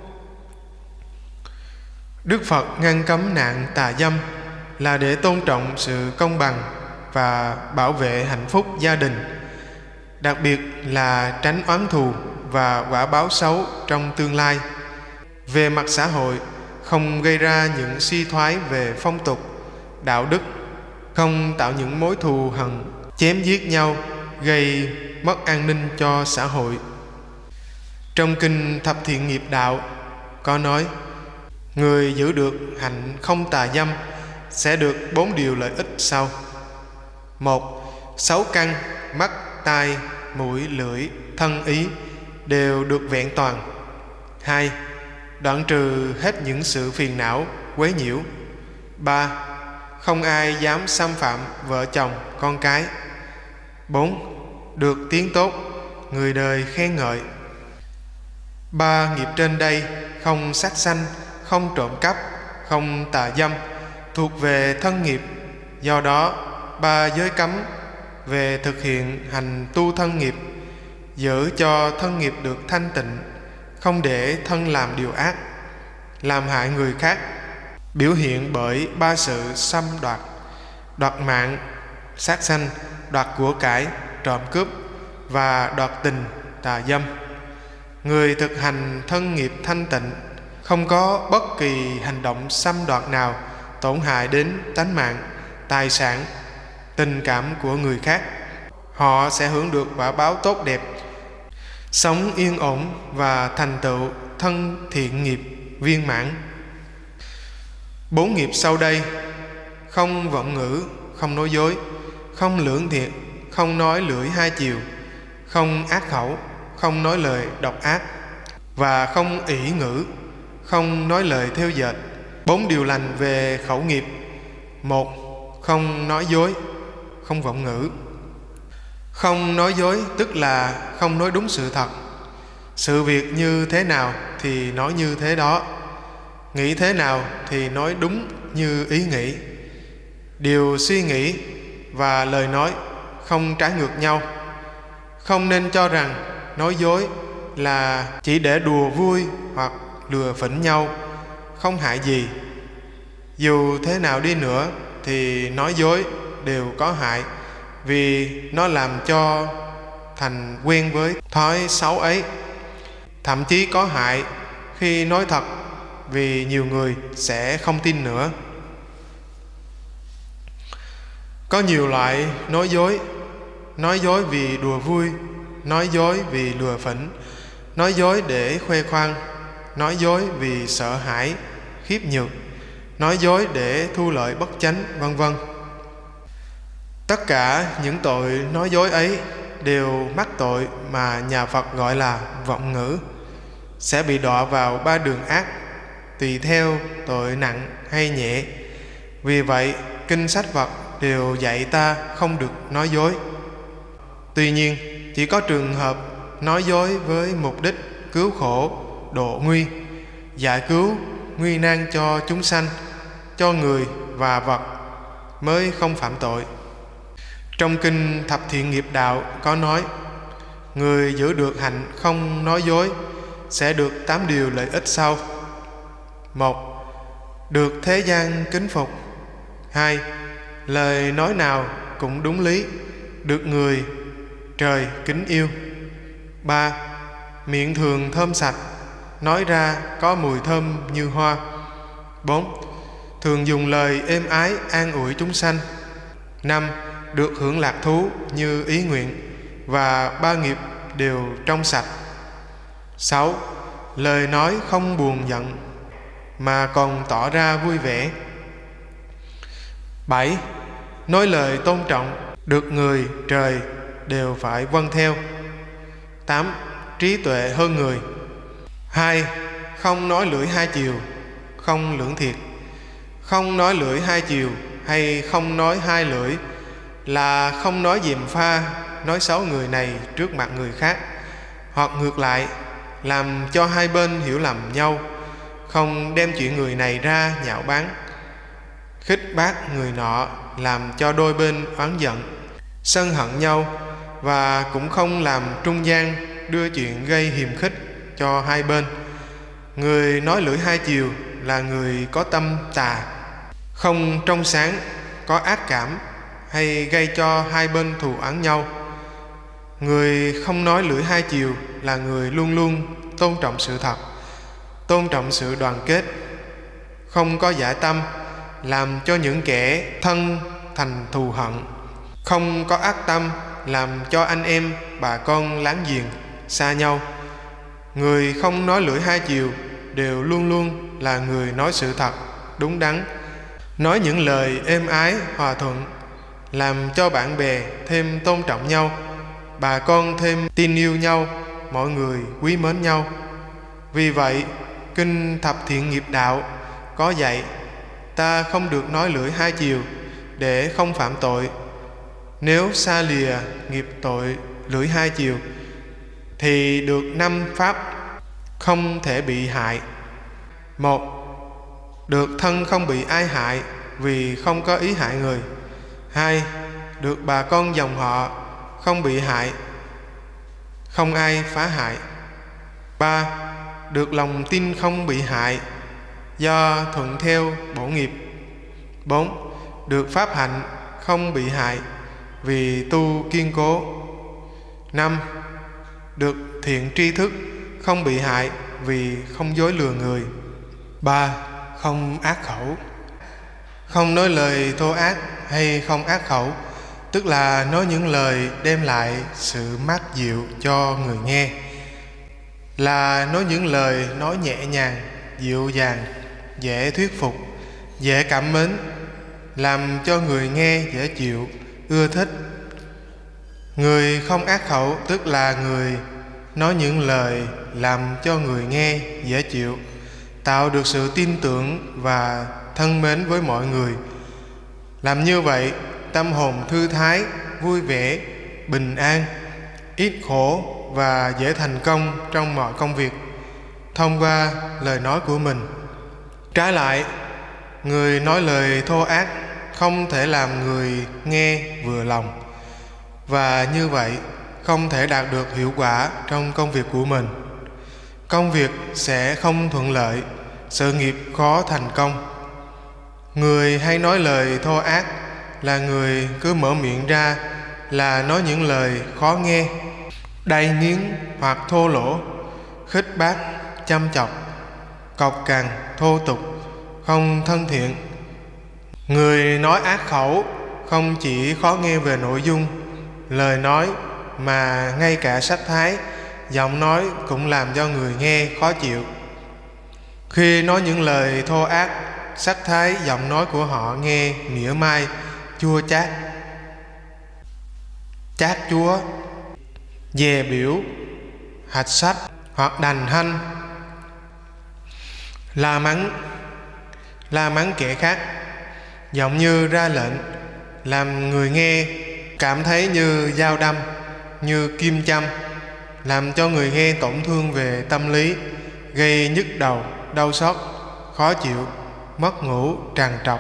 Đức Phật ngăn cấm nạn tà dâm là để tôn trọng sự công bằng và bảo vệ hạnh phúc gia đình, đặc biệt là tránh oán thù và quả báo xấu trong tương lai. Về mặt xã hội, không gây ra những suy thoái về phong tục, đạo đức, không tạo những mối thù hằn, chém giết nhau, gây mất an ninh cho xã hội. Trong kinh Thập Thiện Nghiệp Đạo có nói: Người giữ được hạnh không tà dâm sẽ được 4 điều lợi ích sau. 1. 6 căn mắt, tai, mũi, lưỡi, thân, ý đều được vẹn toàn. 2. Đoạn trừ hết những sự phiền não, quấy nhiễu. 3. Không ai dám xâm phạm vợ chồng, con cái. 4. Được tiếng tốt, người đời khen ngợi. 3 nghiệp trên đây không sát sanh, không trộm cắp, không tà dâm, thuộc về thân nghiệp. Do đó 3 giới cấm về thực hiện hành tu thân nghiệp, giữ cho thân nghiệp được thanh tịnh, không để thân làm điều ác, làm hại người khác, biểu hiện bởi 3 sự xâm đoạt: đoạt mạng, sát sanh, đoạt của cải, trộm cướp và đoạt tình, tà dâm. Người thực hành thân nghiệp thanh tịnh, không có bất kỳ hành động xâm đoạt nào tổn hại đến tánh mạng, tài sản, tình cảm của người khác. Họ sẽ hưởng được quả báo tốt đẹp, sống yên ổn và thành tựu thân thiện nghiệp viên mãn. 4 nghiệp sau đây: không vọng ngữ, không nói dối, không lưỡng thiệt, không nói lưỡi hai chiều, không ác khẩu, không nói lời độc ác, và không ỷ ngữ, không nói lời thêu dệt. 4 điều lành về khẩu nghiệp: 1. Không nói dối, không vọng ngữ. Không nói dối tức là không nói đúng sự thật. Sự việc như thế nào thì nói như thế đó, nghĩ thế nào thì nói đúng như ý nghĩ. Điều suy nghĩ và lời nói không trái ngược nhau. Không nên cho rằng nói dối là chỉ để đùa vui hoặc lừa phỉnh nhau, không hại gì. Dù thế nào đi nữa thì nói dối đều có hại, vì nó làm cho thành quen với thói xấu ấy. Thậm chí có hại khi nói thật, vì nhiều người sẽ không tin nữa. Có nhiều loại nói dối: nói dối vì đùa vui, nói dối vì lừa phỉnh, nói dối để khoe khoang, nói dối vì sợ hãi, khiếp nhược, nói dối để thu lợi bất chánh, vân vân. Tất cả những tội nói dối ấy đều mắc tội mà nhà Phật gọi là vọng ngữ, sẽ bị đọa vào 3 đường ác, tùy theo tội nặng hay nhẹ. Vì vậy, kinh sách Phật đều dạy ta không được nói dối. Tuy nhiên, chỉ có trường hợp nói dối với mục đích cứu khổ, độ nguy, giải cứu nguy nan cho chúng sanh, cho người và vật mới không phạm tội. Trong kinh Thập Thiện Nghiệp Đạo có nói: người giữ được hạnh không nói dối sẽ được 8 điều lợi ích sau. 1. Được thế gian kính phục. 2. Lời nói nào cũng đúng lý, được người trời kính yêu. 3. Miệng thường thơm sạch, nói ra có mùi thơm như hoa. 4. Thường dùng lời êm ái an ủi chúng sanh. 5. Được hưởng lạc thú như ý nguyện, và 3 nghiệp đều trong sạch. 6. Lời nói không buồn giận, mà còn tỏ ra vui vẻ. 7. Nói lời tôn trọng, được người trời đều phải vâng theo. 8. Trí tuệ hơn người. 2. Không nói lưỡi hai chiều, không lưỡng thiệt. Không nói lưỡi hai chiều hay không nói hai lưỡi là không nói gièm pha, nói xấu người này trước mặt người khác, hoặc ngược lại, làm cho hai bên hiểu lầm nhau, không đem chuyện người này ra nhạo báng, khích bác người nọ, làm cho đôi bên oán giận, sân hận nhau, và cũng không làm trung gian đưa chuyện gây hiềm khích cho hai bên. Người nói lưỡi hai chiều là người có tâm tà, không trong sáng, có ác cảm, hay gây cho hai bên thù oán nhau. Người không nói lưỡi hai chiều là người luôn luôn tôn trọng sự thật, tôn trọng sự đoàn kết, không có dã tâm, làm cho những kẻ thân thành thù hận, không có ác tâm, làm cho anh em bà con láng giềng xa nhau. Người không nói lưỡi hai chiều đều luôn luôn là người nói sự thật, đúng đắn, nói những lời êm ái, hòa thuận, làm cho bạn bè thêm tôn trọng nhau, bà con thêm tin yêu nhau, mọi người quý mến nhau. Vì vậy, Kinh Thập Thiện Nghiệp Đạo có dạy ta không được nói lưỡi hai chiều để không phạm tội. Nếu xa lìa nghiệp tội lưỡi hai chiều thì được 5 pháp không thể bị hại. 1. Được thân không bị ai hại vì không có ý hại người. 2. Được bà con dòng họ không bị hại, không ai phá hại. 3. Được lòng tin không bị hại do thuận theo bổ nghiệp. 4. Được pháp hạnh không bị hại vì tu kiên cố. 5. Được thiện tri thức không bị hại vì không dối lừa người. 3. Không ác khẩu. Không nói lời thô ác hay không ác khẩu, tức là nói những lời đem lại sự mát dịu cho người nghe, là nói những lời nói nhẹ nhàng, dịu dàng, dễ thuyết phục, dễ cảm mến, làm cho người nghe dễ chịu, ưa thích. Người không ác khẩu tức là người nói những lời làm cho người nghe dễ chịu, tạo được sự tin tưởng và thân mến với mọi người. Làm như vậy, tâm hồn thư thái, vui vẻ, bình an, ít khổ và dễ thành công trong mọi công việc thông qua lời nói của mình. Trái lại, người nói lời thô ác không thể làm người nghe vừa lòng, và như vậy không thể đạt được hiệu quả trong công việc của mình. Công việc sẽ không thuận lợi, sự nghiệp khó thành công. Người hay nói lời thô ác là người cứ mở miệng ra là nói những lời khó nghe, đay nghiến hoặc thô lỗ, khích bác, châm chọc, cộc cằn, thô tục, không thân thiện. Người nói ác khẩu không chỉ khó nghe về nội dung lời nói mà ngay cả sắc thái, giọng nói cũng làm cho người nghe khó chịu. Khi nói những lời thô ác, sắc thái giọng nói của họ nghe mỉa mai, chua chát, chát chúa, dè biểu, hạch sách hoặc đành hanh, la mắng kẻ khác, giọng như ra lệnh, làm người nghe cảm thấy như dao đâm, như kim châm, làm cho người nghe tổn thương về tâm lý, gây nhức đầu, đau xót, khó chịu, mất ngủ, trằn trọc.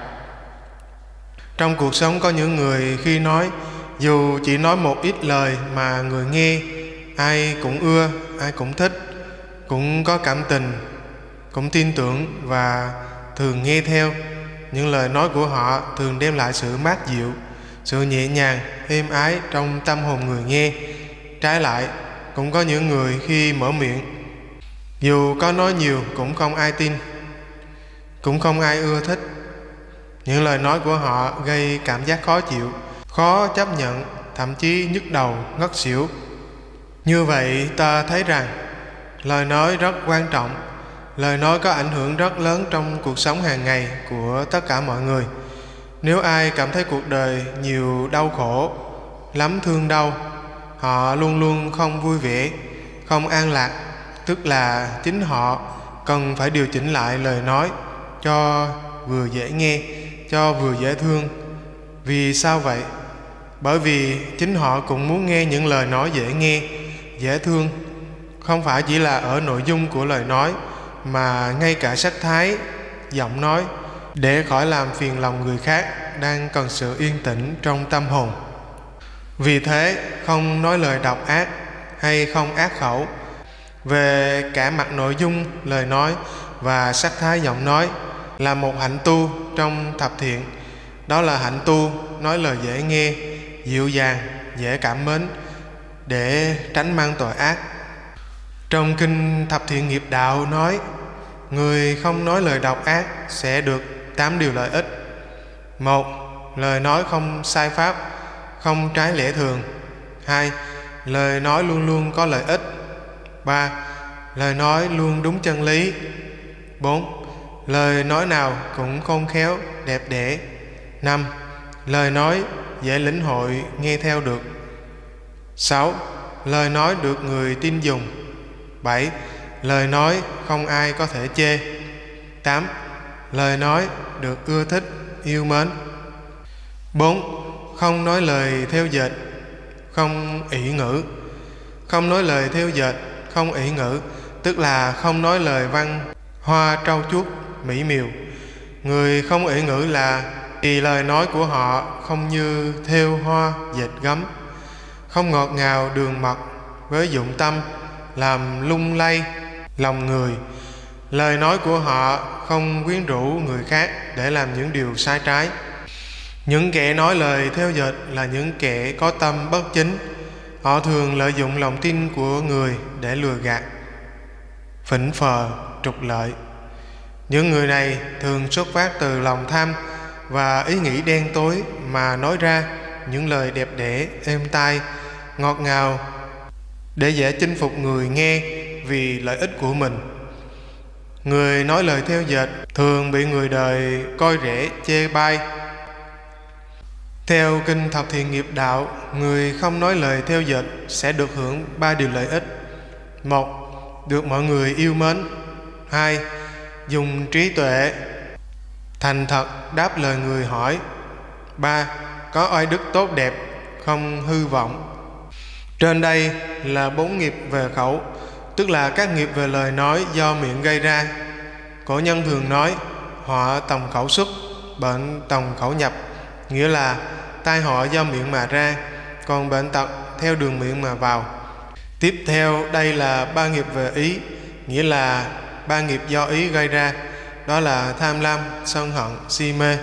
Trong cuộc sống có những người khi nói, dù chỉ nói một ít lời mà người nghe ai cũng ưa, ai cũng thích, cũng có cảm tình, cũng tin tưởng và thường nghe theo. Những lời nói của họ thường đem lại sự mát dịu, sự nhẹ nhàng, êm ái trong tâm hồn người nghe. Trái lại, cũng có những người khi mở miệng, dù có nói nhiều cũng không ai tin, cũng không ai ưa thích. Những lời nói của họ gây cảm giác khó chịu, khó chấp nhận, thậm chí nhức đầu, ngất xỉu. Như vậy ta thấy rằng lời nói rất quan trọng. Lời nói có ảnh hưởng rất lớn trong cuộc sống hàng ngày của tất cả mọi người. Nếu ai cảm thấy cuộc đời nhiều đau khổ, lắm thương đau, họ luôn luôn không vui vẻ, không an lạc, tức là chính họ cần phải điều chỉnh lại lời nói cho vừa dễ nghe, cho vừa dễ thương. Vì sao vậy? Bởi vì chính họ cũng muốn nghe những lời nói dễ nghe, dễ thương, không phải chỉ là ở nội dung của lời nói mà ngay cả sắc thái, giọng nói, để khỏi làm phiền lòng người khác đang cần sự yên tĩnh trong tâm hồn. Vì thế, không nói lời độc ác hay không ác khẩu. Về cả mặt nội dung lời nói và sắc thái giọng nói là một hạnh tu trong thập thiện. Đó là hạnh tu nói lời dễ nghe, dịu dàng, dễ cảm mến, để tránh mang tội ác. Trong Kinh Thập Thiện Nghiệp Đạo nói, người không nói lời độc ác sẽ được 8 điều lợi ích. 1. Lời nói không sai pháp, không trái lẽ thường. 2. Lời nói luôn luôn có lợi ích. 3. Lời nói luôn đúng chân lý. 4. lời nói nào cũng khôn khéo, đẹp đẽ. 5. Lời nói dễ lĩnh hội, nghe theo được. 6. Lời nói được người tin dùng. 7. Lời nói không ai có thể chê. 8. Lời nói được ưa thích, yêu mến. 4. Không nói lời theo dệt, không ỷ ngữ. Không nói lời theo dệt, không ỷ ngữ, tức là không nói lời văn hoa trau chuốt, mỹ miều. Người không ỷ ngữ là vì lời nói của họ không như thêu hoa dệt gấm, không ngọt ngào đường mật với dụng tâm làm lung lay lòng người. Lời nói của họ không quyến rũ người khác để làm những điều sai trái. Những kẻ nói lời theo dệt là những kẻ có tâm bất chính. Họ thường lợi dụng lòng tin của người để lừa gạt, phỉnh phờ, trục lợi. Những người này thường xuất phát từ lòng tham và ý nghĩ đen tối mà nói ra những lời đẹp đẽ, êm tai, ngọt ngào để dễ chinh phục người nghe vì lợi ích của mình. Người nói lời theo dệt thường bị người đời coi rẻ, chê bai. Theo kinh Thập Thiện Nghiệp Đạo, người không nói lời theo dệt sẽ được hưởng 3 điều lợi ích. 1. Được mọi người yêu mến. 2. Dùng trí tuệ thành thật đáp lời người hỏi. 3. Có oai đức tốt đẹp, không hư vọng. Trên đây là 4 nghiệp về khẩu, tức là các nghiệp về lời nói do miệng gây ra. Cổ nhân thường nói họa tòng khẩu xuất, bệnh tòng khẩu nhập, nghĩa là tai họa do miệng mà ra, còn bệnh tật theo đường miệng mà vào. Tiếp theo đây là 3 nghiệp về ý, nghĩa là 3 nghiệp do ý gây ra, đó là tham lam, sân hận, si mê.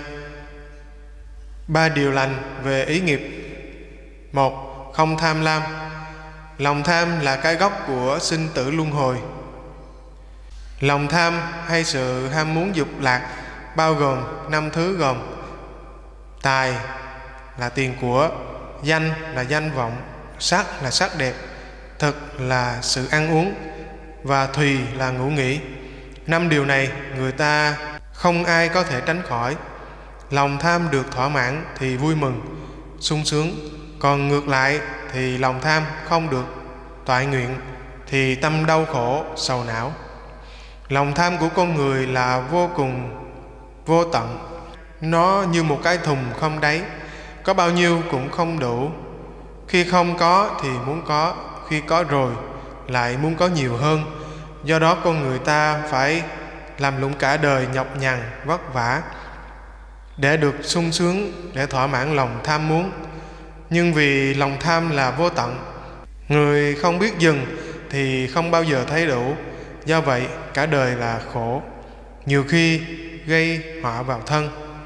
3 điều lành về ý nghiệp. 1. Không tham lam. Lòng tham là cái gốc của sinh tử luân hồi. Lòng tham hay sự ham muốn dục lạc bao gồm 5 thứ gồm: tài là tiền của, danh là danh vọng, sắc là sắc đẹp, thực là sự ăn uống, và thùy là ngủ nghỉ. 5 điều này người ta không ai có thể tránh khỏi. Lòng tham được thỏa mãn thì vui mừng, sung sướng, còn ngược lại thì lòng tham không được toại nguyện thì tâm đau khổ, sầu não. Lòng tham của con người là vô cùng vô tận. Nó như một cái thùng không đáy, có bao nhiêu cũng không đủ. Khi không có thì muốn có, khi có rồi lại muốn có nhiều hơn. Do đó con người ta phải làm lụng cả đời nhọc nhằn, vất vả để được sung sướng, để thỏa mãn lòng tham muốn. Nhưng vì lòng tham là vô tận, người không biết dừng thì không bao giờ thấy đủ. Do vậy cả đời là khổ, nhiều khi gây họa vào thân.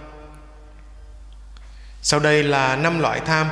Sau đây là 5 loại tham.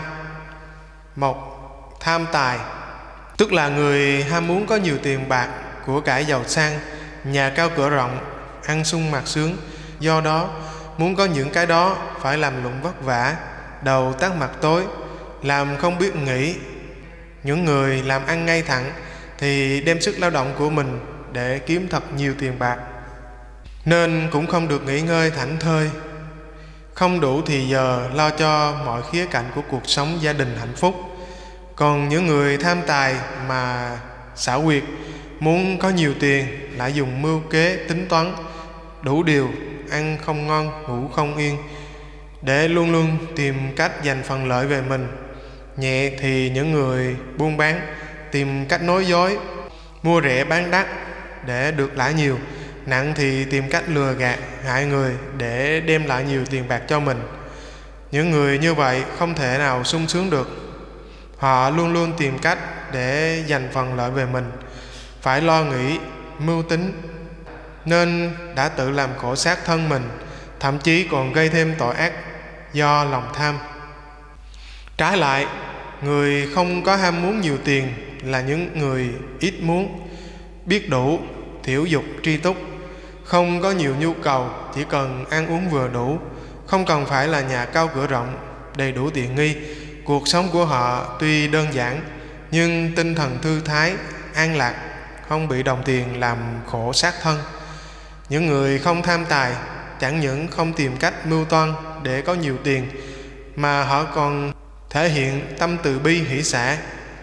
1. Tham tài, tức là người ham muốn có nhiều tiền bạc, của cải giàu sang, nhà cao cửa rộng, ăn sung mặc sướng. Do đó muốn có những cái đó phải làm lụng vất vả, đầu tắt mặt tối, làm không biết nghỉ. Những người làm ăn ngay thẳng thì đem sức lao động của mình để kiếm thật nhiều tiền bạc, nên cũng không được nghỉ ngơi thảnh thơi, không đủ thì giờ lo cho mọi khía cạnh của cuộc sống gia đình hạnh phúc. Còn những người tham tài mà xảo quyệt, muốn có nhiều tiền lại dùng mưu kế tính toán đủ điều, ăn không ngon, ngủ không yên, để luôn luôn tìm cách giành phần lợi về mình. Nhẹ thì những người buôn bán tìm cách nói dối, mua rẻ bán đắt để được lãi nhiều. Nặng thì tìm cách lừa gạt, hại người để đem lại nhiều tiền bạc cho mình. Những người như vậy không thể nào sung sướng được. Họ luôn luôn tìm cách để giành phần lợi về mình, phải lo nghĩ, mưu tính, nên đã tự làm khổ xác thân mình, thậm chí còn gây thêm tội ác do lòng tham. Trái lại, người không có ham muốn nhiều tiền là những người ít muốn, biết đủ, thiểu dục tri túc, không có nhiều nhu cầu, chỉ cần ăn uống vừa đủ, không cần phải là nhà cao cửa rộng, đầy đủ tiện nghi. Cuộc sống của họ tuy đơn giản, nhưng tinh thần thư thái, an lạc, không bị đồng tiền làm khổ xác thân. Những người không tham tài chẳng những không tìm cách mưu toan để có nhiều tiền, mà họ còn thể hiện tâm từ bi hỷ xả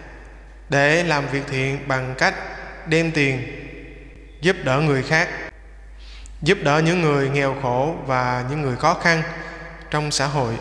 để làm việc thiện bằng cách đem tiền giúp đỡ người khác, giúp đỡ những người nghèo khổ và những người khó khăn trong xã hội.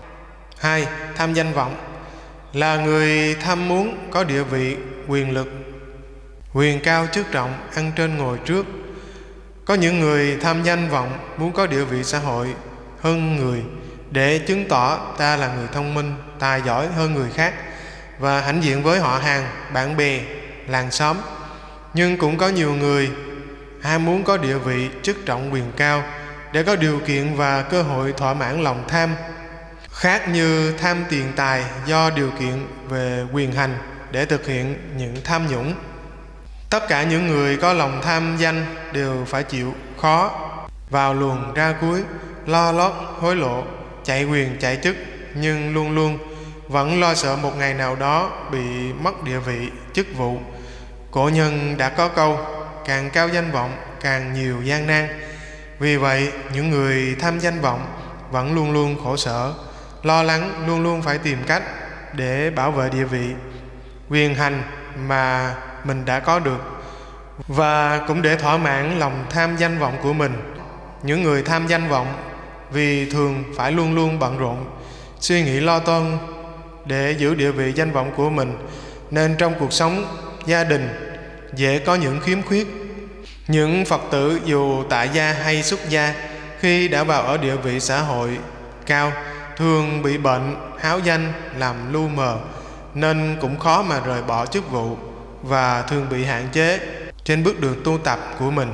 2. Tham danh vọng là người tham muốn có địa vị, quyền lực, quyền cao chức trọng, ăn trên ngồi trước. Có những người tham danh vọng muốn có địa vị xã hội hơn người để chứng tỏ ta là người thông minh, tài giỏi hơn người khác và hãnh diện với họ hàng, bạn bè, làng xóm. Nhưng cũng có nhiều người ham muốn có địa vị, chức trọng, quyền cao để có điều kiện và cơ hội thỏa mãn lòng tham, khác như tham tiền tài do điều kiện về quyền hành để thực hiện những tham nhũng. Tất cả những người có lòng tham danh đều phải chịu khó vào luồng ra cuối, lo lót hối lộ, chạy quyền chạy chức, nhưng luôn luôn vẫn lo sợ một ngày nào đó bị mất địa vị, chức vụ. Cổ nhân đã có câu: càng cao danh vọng càng nhiều gian nan. Vì vậy những người tham danh vọng vẫn luôn luôn khổ sở, lo lắng, luôn luôn phải tìm cách để bảo vệ địa vị, quyền hành mà mình đã có được, và cũng để thỏa mãn lòng tham danh vọng của mình. Những người tham danh vọng vì thường phải luôn luôn bận rộn, suy nghĩ lo toan để giữ địa vị danh vọng của mình, nên trong cuộc sống gia đình dễ có những khiếm khuyết. Những Phật tử dù tại gia hay xuất gia, khi đã vào ở địa vị xã hội cao, thường bị bệnh, háo danh làm lu mờ, nên cũng khó mà rời bỏ chức vụ và thường bị hạn chế trên bước đường tu tập của mình.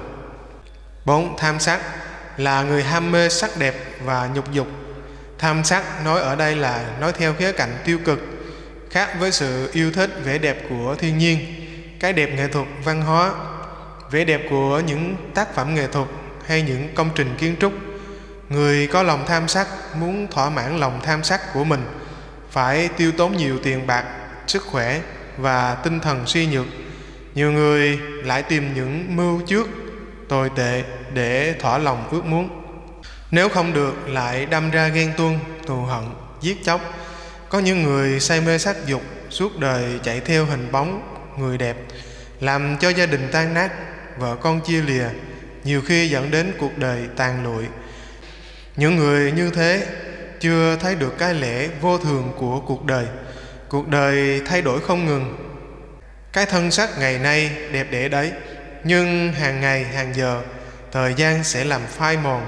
4. Tham sắc là người ham mê sắc đẹp và nhục dục. Tham sắc nói ở đây là nói theo khía cạnh tiêu cực, khác với sự yêu thích vẻ đẹp của thiên nhiên, cái đẹp nghệ thuật văn hóa, vẻ đẹp của những tác phẩm nghệ thuật hay những công trình kiến trúc. Người có lòng tham sắc muốn thỏa mãn lòng tham sắc của mình phải tiêu tốn nhiều tiền bạc, sức khỏe và tinh thần suy nhược. Nhiều người lại tìm những mưu trước tồi tệ để thỏa lòng ước muốn. Nếu không được lại đâm ra ghen tuông, thù hận, giết chóc. Có những người say mê sắc dục, suốt đời chạy theo hình bóng người đẹp, làm cho gia đình tan nát, vợ con chia lìa, nhiều khi dẫn đến cuộc đời tàn lụi. Những người như thế chưa thấy được cái lẽ vô thường của cuộc đời. Cuộc đời thay đổi không ngừng. Cái thân sắc ngày nay đẹp đẽ đấy, nhưng hàng ngày hàng giờ thời gian sẽ làm phai mòn,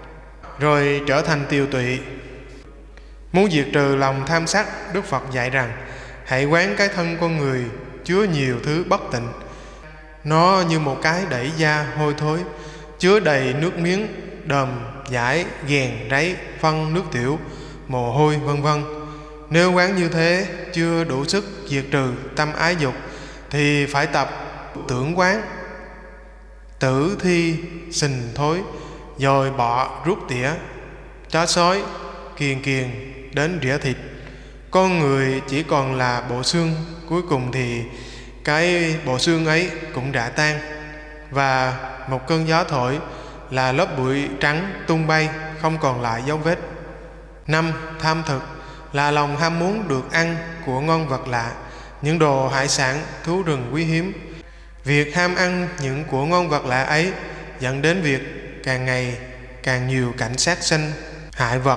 rồi trở thành tiều tụy. Muốn diệt trừ lòng tham sắc, Đức Phật dạy rằng hãy quán cái thân con người chứa nhiều thứ bất tịnh. Nó như một cái đẩy da hôi thối, chứa đầy nước miếng, đờm, dãi, ghèn, ráy, phân, nước tiểu, mồ hôi, vân vân. Nếu quán như thế chưa đủ sức diệt trừ tâm ái dục, thì phải tập tưởng quán, tử thi sình thối, dồi bọ rút tỉa, chó sói kiền kiền đến rỉa thịt. Con người chỉ còn là bộ xương, cuối cùng thì cái bộ xương ấy cũng đã tan, và một cơn gió thổi là lớp bụi trắng tung bay, không còn lại dấu vết. 5. Tham thực là lòng ham muốn được ăn của ngon vật lạ, những đồ hải sản, thú rừng quý hiếm. Việc ham ăn những của ngon vật lạ ấy dẫn đến việc càng ngày càng nhiều cảnh sát sanh hại vật,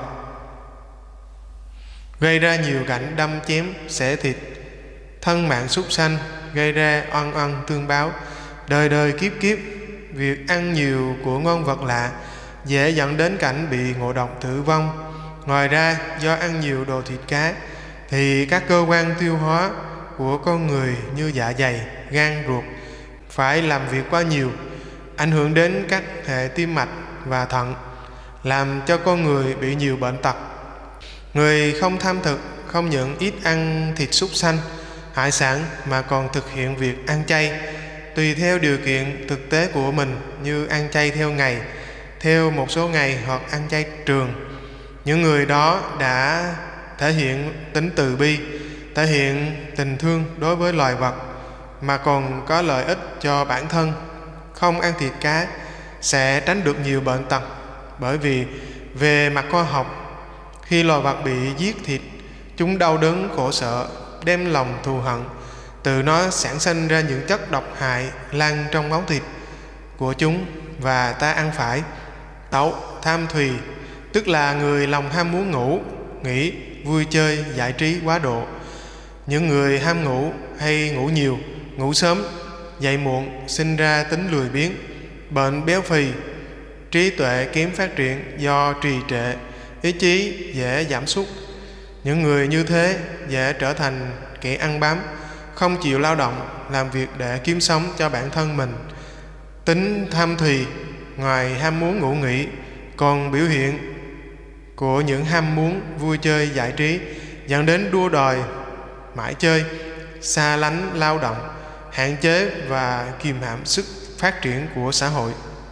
gây ra nhiều cảnh đâm chém xẻ thịt, thân mạng súc sanh, gây ra oan oan tương báo, đời đời kiếp kiếp. Việc ăn nhiều của ngon vật lạ dễ dẫn đến cảnh bị ngộ độc tử vong. Ngoài ra, do ăn nhiều đồ thịt cá thì các cơ quan tiêu hóa của con người như dạ dày, gan, ruột phải làm việc quá nhiều, ảnh hưởng đến các hệ tim mạch và thận, làm cho con người bị nhiều bệnh tật. Người không tham thực không những ít ăn thịt súc sanh, hải sản mà còn thực hiện việc ăn chay tùy theo điều kiện thực tế của mình, như ăn chay theo ngày, theo một số ngày, hoặc ăn chay trường. Những người đó đã thể hiện tính từ bi, thể hiện tình thương đối với loài vật, mà còn có lợi ích cho bản thân. Không ăn thịt cá sẽ tránh được nhiều bệnh tật. Bởi vì về mặt khoa học, khi loài vật bị giết thịt, chúng đau đớn khổ sở, đem lòng thù hận, từ nó sản sinh ra những chất độc hại lan trong máu thịt của chúng, và ta ăn phải. Tấu tham thùy tức là người lòng ham muốn ngủ, nghỉ, vui chơi, giải trí quá độ. Những người ham ngủ hay ngủ nhiều, ngủ sớm, dậy muộn, sinh ra tính lười biếng, bệnh béo phì, trí tuệ kém phát triển do trì trệ, ý chí dễ giảm sút. Những người như thế dễ trở thành kẻ ăn bám, không chịu lao động, làm việc để kiếm sống cho bản thân mình. Tính tham thùy ngoài ham muốn ngủ nghỉ còn biểu hiện của những ham muốn vui chơi giải trí, dẫn đến đua đòi, mãi chơi, xa lánh lao động, hạn chế và kìm hãm sức phát triển của xã hội.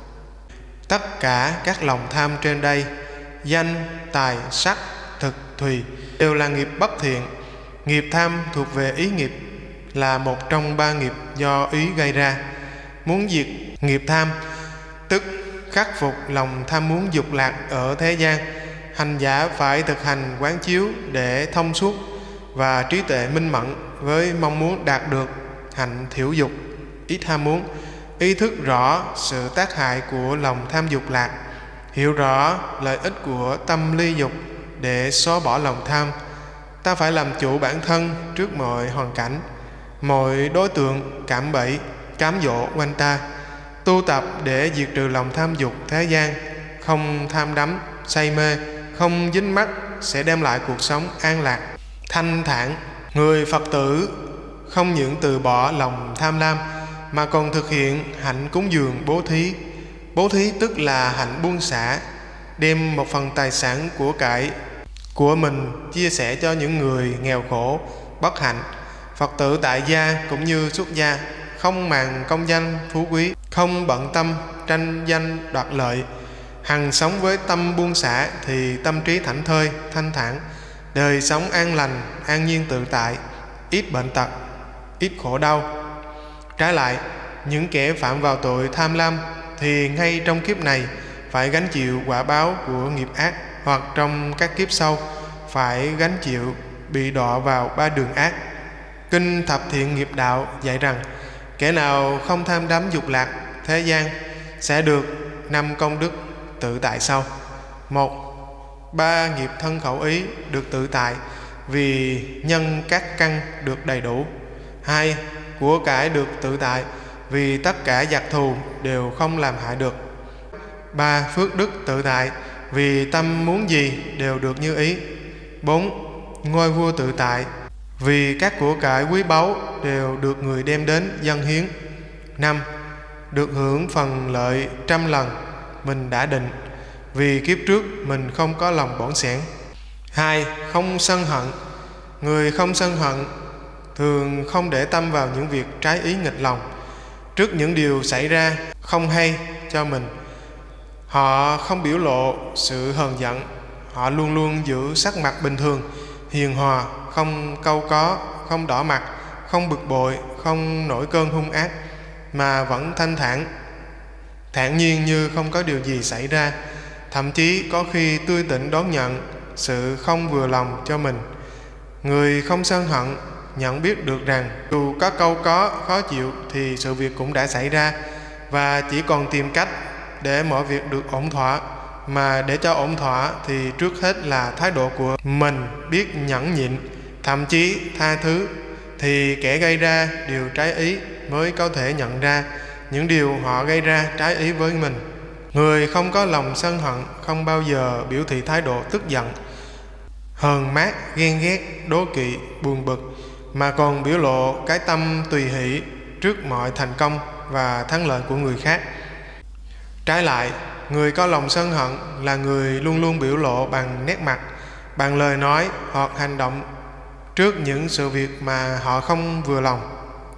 Tất cả các lòng tham trên đây, danh, tài, sắc, thực, thùy, đều là nghiệp bất thiện. Nghiệp tham thuộc về ý nghiệp, là một trong ba nghiệp do ý gây ra. Muốn diệt nghiệp tham, tức khắc phục lòng tham muốn dục lạc ở thế gian, hành giả phải thực hành quán chiếu để thông suốt và trí tuệ minh mẫn, với mong muốn đạt được hạnh thiểu dục, ít ham muốn, ý thức rõ sự tác hại của lòng tham dục lạc, hiểu rõ lợi ích của tâm ly dục để xóa bỏ lòng tham. Ta phải làm chủ bản thân trước mọi hoàn cảnh, mọi đối tượng cạm bẫy, cám dỗ quanh ta, tu tập để diệt trừ lòng tham dục thế gian, không tham đắm, say mê, không dính mắc, sẽ đem lại cuộc sống an lạc, thanh thản. Người Phật tử không những từ bỏ lòng tham lam mà còn thực hiện hạnh cúng dường bố thí. Bố thí tức là hạnh buông xả, đem một phần tài sản của cải của mình chia sẻ cho những người nghèo khổ, bất hạnh. Phật tử tại gia cũng như xuất gia không màng công danh phú quý, không bận tâm tranh danh đoạt lợi, hằng sống với tâm buông xả thì tâm trí thảnh thơi, thanh thản, đời sống an lành, an nhiên tự tại, ít bệnh tật, ít khổ đau. Trái lại, những kẻ phạm vào tội tham lam thì ngay trong kiếp này phải gánh chịu quả báo của nghiệp ác, hoặc trong các kiếp sau phải gánh chịu bị đọa vào ba đường ác. Kinh Thập Thiện Nghiệp Đạo dạy rằng kẻ nào không tham đắm dục lạc thế gian sẽ được 5 công đức tự tại sau. 1. 3 nghiệp thân khẩu ý được tự tại vì nhân các căn được đầy đủ. 2. Của cải được tự tại vì tất cả giặc thù đều không làm hại được. 3. Phước đức tự tại vì tâm muốn gì đều được như ý. 4. Ngôi vua tự tại vì các của cải quý báu đều được người đem đến dâng hiến. 5. Được hưởng phần lợi 100 lần mình đã định vì kiếp trước mình không có lòng bỏng sẻn. 2. Không sân hận. Người không sân hận thường không để tâm vào những việc trái ý nghịch lòng. Trước những điều xảy ra không hay cho mình, họ không biểu lộ sự hờn giận. Họ luôn luôn giữ sắc mặt bình thường, hiền hòa, không cau có, không đỏ mặt, không bực bội, không nổi cơn hung ác, mà vẫn thanh thản, thản nhiên như không có điều gì xảy ra. Thậm chí có khi tươi tỉnh đón nhận sự không vừa lòng cho mình. Người không sân hận nhận biết được rằng dù có cau có, khó chịu thì sự việc cũng đã xảy ra, và chỉ còn tìm cách để mọi việc được ổn thỏa. Mà để cho ổn thỏa thì trước hết là thái độ của mình biết nhẫn nhịn, thậm chí tha thứ, thì kẻ gây ra điều trái ý mới có thể nhận ra những điều họ gây ra trái ý với mình. Người không có lòng sân hận không bao giờ biểu thị thái độ tức giận, hờn mát, ghen ghét, đố kỵ, buồn bực, mà còn biểu lộ cái tâm tùy hỷ trước mọi thành công và thắng lợi của người khác. Trái lại, người có lòng sân hận là người luôn luôn biểu lộ bằng nét mặt, bằng lời nói hoặc hành động trước những sự việc mà họ không vừa lòng.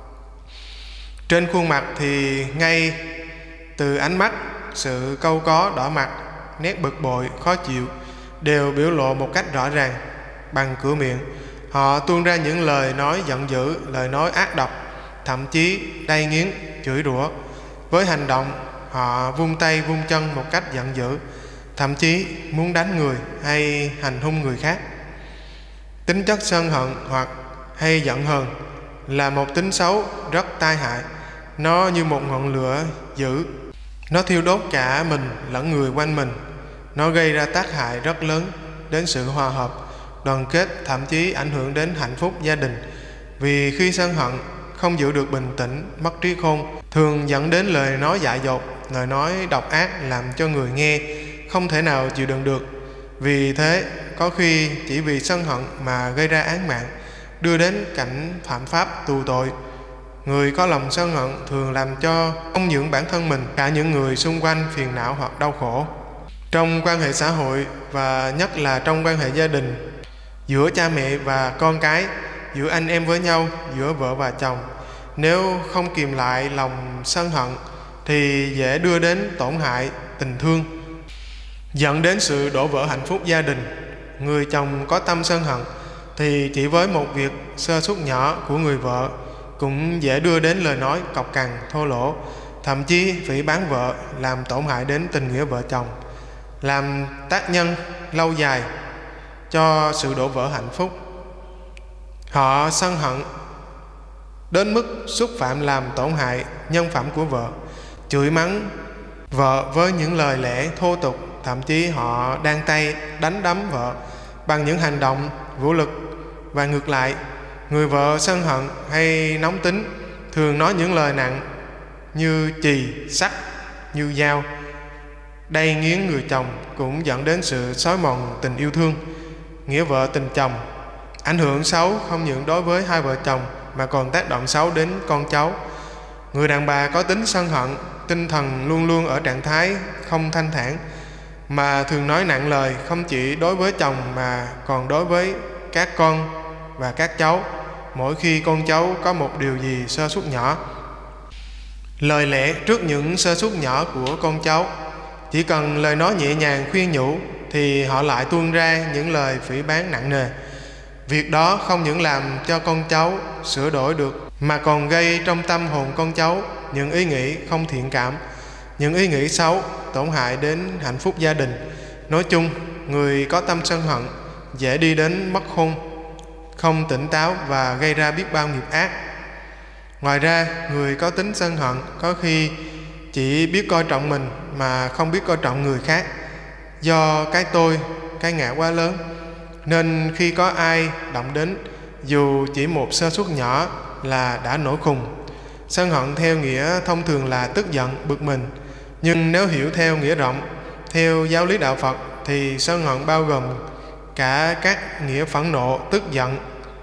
Trên khuôn mặt thì ngay từ ánh mắt, sự cau có, đỏ mặt, nét bực bội, khó chịu đều biểu lộ một cách rõ ràng. Bằng cửa miệng, họ tuôn ra những lời nói giận dữ, lời nói ác độc, thậm chí đay nghiến, chửi rủa. Với hành động, họ vung tay vung chân một cách giận dữ, thậm chí muốn đánh người hay hành hung người khác. Tính chất sân hận hoặc hay giận hờn là một tính xấu rất tai hại. Nó như một ngọn lửa dữ, nó thiêu đốt cả mình lẫn người quanh mình. Nó gây ra tác hại rất lớn đến sự hòa hợp, đoàn kết, thậm chí ảnh hưởng đến hạnh phúc gia đình. Vì khi sân hận không giữ được bình tĩnh, mất trí khôn, thường dẫn đến lời nói dại dột, lời nói độc ác làm cho người nghe không thể nào chịu đựng được. Vì thế, có khi chỉ vì sân hận mà gây ra án mạng, đưa đến cảnh phạm pháp tù tội. Người có lòng sân hận thường làm cho không những bản thân mình, cả những người xung quanh phiền não hoặc đau khổ. Trong quan hệ xã hội và nhất là trong quan hệ gia đình, giữa cha mẹ và con cái, giữa anh em với nhau, giữa vợ và chồng, nếu không kìm lại lòng sân hận thì dễ đưa đến tổn hại tình thương, dẫn đến sự đổ vỡ hạnh phúc gia đình. Người chồng có tâm sân hận thì chỉ với một việc sơ suất nhỏ của người vợ cũng dễ đưa đến lời nói cộc cằn, thô lỗ, thậm chí phỉ báng vợ, làm tổn hại đến tình nghĩa vợ chồng, làm tác nhân lâu dài cho sự đổ vỡ hạnh phúc. Họ sân hận đến mức xúc phạm làm tổn hại nhân phẩm của vợ, chửi mắng vợ với những lời lẽ thô tục, thậm chí họ đan tay đánh đấm vợ bằng những hành động vũ lực. Và ngược lại, người vợ sân hận hay nóng tính thường nói những lời nặng như chì, sắt, như dao, đay nghiến người chồng, cũng dẫn đến sự xói mòn tình yêu thương, nghĩa vợ tình chồng, ảnh hưởng xấu không những đối với hai vợ chồng mà còn tác động xấu đến con cháu. Người đàn bà có tính sân hận, tinh thần luôn luôn ở trạng thái không thanh thản, mà thường nói nặng lời không chỉ đối với chồng mà còn đối với các con và các cháu. Mỗi khi con cháu có một điều gì sơ suất nhỏ, lời lẽ trước những sơ suất nhỏ của con cháu, chỉ cần lời nói nhẹ nhàng khuyên nhủ thì họ lại tuôn ra những lời phỉ báng nặng nề. Việc đó không những làm cho con cháu sửa đổi được mà còn gây trong tâm hồn con cháu những ý nghĩ không thiện cảm, những ý nghĩ xấu tổn hại đến hạnh phúc gia đình. Nói chung, người có tâm sân hận dễ đi đến mất khôn, không tỉnh táo và gây ra biết bao nghiệp ác. Ngoài ra, người có tính sân hận có khi chỉ biết coi trọng mình mà không biết coi trọng người khác. Do cái tôi, cái ngã quá lớn, nên khi có ai động đến, dù chỉ một sơ suất nhỏ là đã nổi khùng. Sân hận theo nghĩa thông thường là tức giận, bực mình. Nhưng nếu hiểu theo nghĩa rộng, theo giáo lý đạo Phật, thì sân hận bao gồm cả các nghĩa phẫn nộ, tức giận,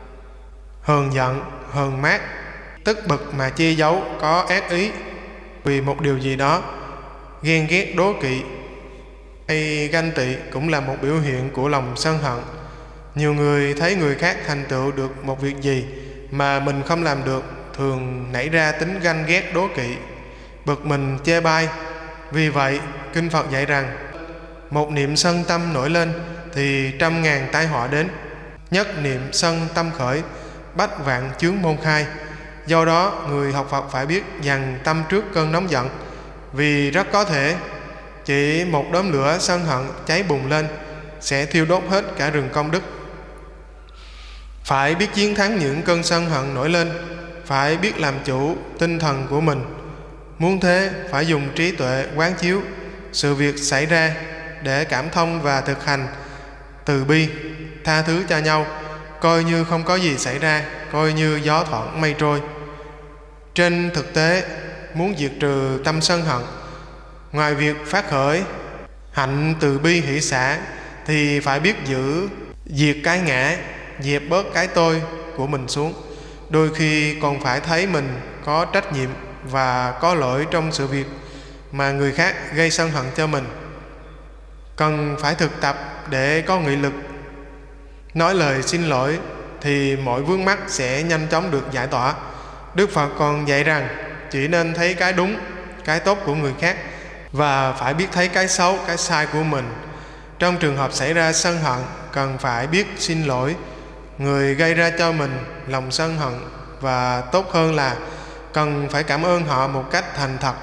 hờn mát, tức bực mà che giấu, có ác ý vì một điều gì đó, ghen ghét, đố kỵ hay ganh tị cũng là một biểu hiện của lòng sân hận. Nhiều người thấy người khác thành tựu được một việc gì mà mình không làm được, thường nảy ra tính ganh ghét, đố kỵ, bực mình, chê bai. Vì vậy, Kinh Phật dạy rằng một niệm sân tâm nổi lên thì 100.000 tai họa đến. Nhất niệm sân tâm khởi, bách vạn chướng môn khai. Do đó, người học Phật phải biết dằn tâm trước cơn nóng giận, vì rất có thể chỉ một đốm lửa sân hận cháy bùng lên sẽ thiêu đốt hết cả rừng công đức. Phải biết chiến thắng những cơn sân hận nổi lên, phải biết làm chủ tinh thần của mình. Muốn thế, phải dùng trí tuệ quán chiếu sự việc xảy ra để cảm thông và thực hành từ bi, tha thứ cho nhau, coi như không có gì xảy ra, coi như gió thoảng mây trôi. Trên thực tế, muốn diệt trừ tâm sân hận, ngoài việc phát khởi hạnh từ bi hỷ xả, thì phải biết diệt cái ngã, dẹp bớt cái tôi của mình xuống. Đôi khi còn phải thấy mình có trách nhiệm và có lỗi trong sự việc mà người khác gây sân hận cho mình. Cần phải thực tập để có nghị lực nói lời xin lỗi thì mọi vướng mắc sẽ nhanh chóng được giải tỏa. Đức Phật còn dạy rằng chỉ nên thấy cái đúng, cái tốt của người khác và phải biết thấy cái xấu, cái sai của mình. Trong trường hợp xảy ra sân hận, cần phải biết xin lỗi người gây ra cho mình lòng sân hận, và tốt hơn là cần phải cảm ơn họ một cách thành thật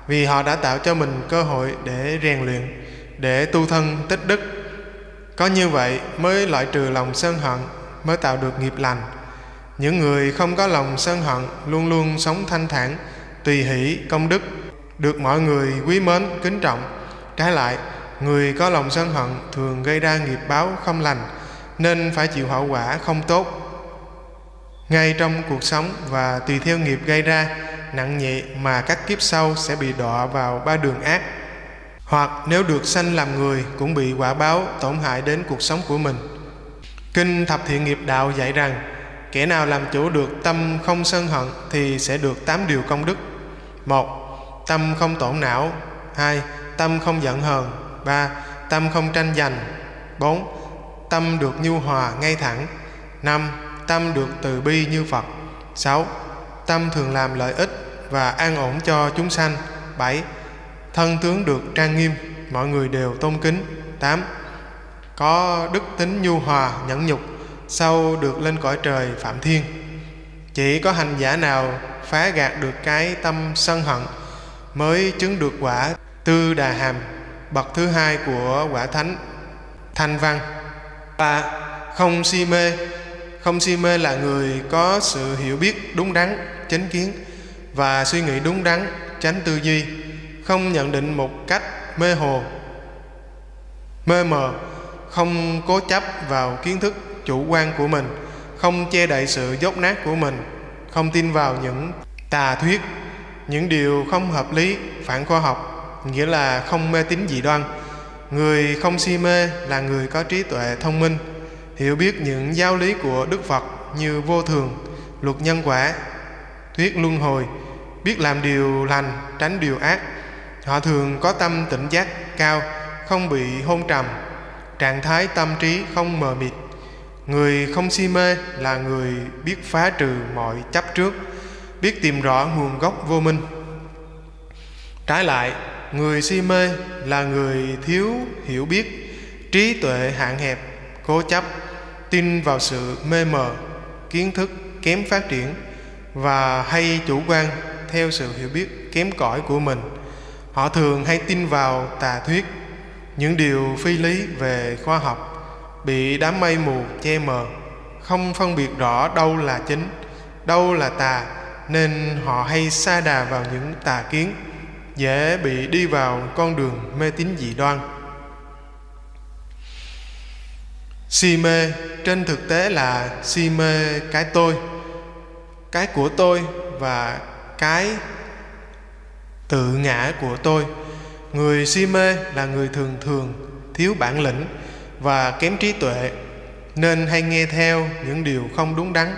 vì họ đã tạo cho mình cơ hội để rèn luyện, để tu thân tích đức. Có như vậy mới loại trừ lòng sân hận, mới tạo được nghiệp lành. Những người không có lòng sân hận luôn luôn sống thanh thản, tùy hỷ công đức, được mọi người quý mến kính trọng. Trái lại, người có lòng sân hận thường gây ra nghiệp báo không lành, nên phải chịu hậu quả không tốt ngay trong cuộc sống, và tùy theo nghiệp gây ra nặng nhẹ mà các kiếp sau sẽ bị đọa vào ba đường ác, hoặc nếu được sanh làm người cũng bị quả báo tổn hại đến cuộc sống của mình. Kinh Thập Thiện Nghiệp Đạo dạy rằng kẻ nào làm chủ được tâm không sân hận thì sẽ được 8 điều công đức. 1. Tâm không tổn não. 2. Tâm không giận hờn. 3. Tâm không tranh giành. 4. Tâm được nhu hòa ngay thẳng. 5. Tâm được từ bi như Phật. 6. Tâm thường làm lợi ích và an ổn cho chúng sanh. 7. Thân tướng được trang nghiêm, mọi người đều tôn kính. 8. Có đức tính nhu hòa, nhẫn nhục, sau được lên cõi trời Phạm Thiên. Chỉ có hành giả nào phá gạt được cái tâm sân hận mới chứng được quả Tư Đà Hàm, bậc thứ hai của quả thánh Thanh Văn. 3. Không si mê. Không si mê là người có sự hiểu biết đúng đắn, chánh kiến và suy nghĩ đúng đắn, tránh tư duy, không nhận định một cách mê hồ, mê mờ, không cố chấp vào kiến thức chủ quan của mình, không che đậy sự dốt nát của mình, không tin vào những tà thuyết, những điều không hợp lý, phản khoa học, nghĩa là không mê tín dị đoan. Người không si mê là người có trí tuệ thông minh, hiểu biết những giáo lý của Đức Phật như vô thường, luật nhân quả, thuyết luân hồi, biết làm điều lành, tránh điều ác. Họ thường có tâm tỉnh giác cao, không bị hôn trầm, trạng thái tâm trí không mờ mịt. Người không si mê là người biết phá trừ mọi chấp trước, biết tìm rõ nguồn gốc vô minh. Trái lại, người si mê là người thiếu hiểu biết, trí tuệ hạn hẹp, cố chấp, tin vào sự mê mờ, kiến thức kém phát triển và hay chủ quan theo sự hiểu biết kém cỏi của mình. Họ thường hay tin vào tà thuyết, những điều phi lý về khoa học, bị đám mây mù che mờ, không phân biệt rõ đâu là chính, đâu là tà, nên họ hay sa đà vào những tà kiến, dễ bị đi vào con đường mê tín dị đoan. Si mê trên thực tế là si mê cái tôi, cái của tôi và cái tự ngã của tôi. Người si mê là người thường thường thiếu bản lĩnh và kém trí tuệ, nên hay nghe theo những điều không đúng đắn.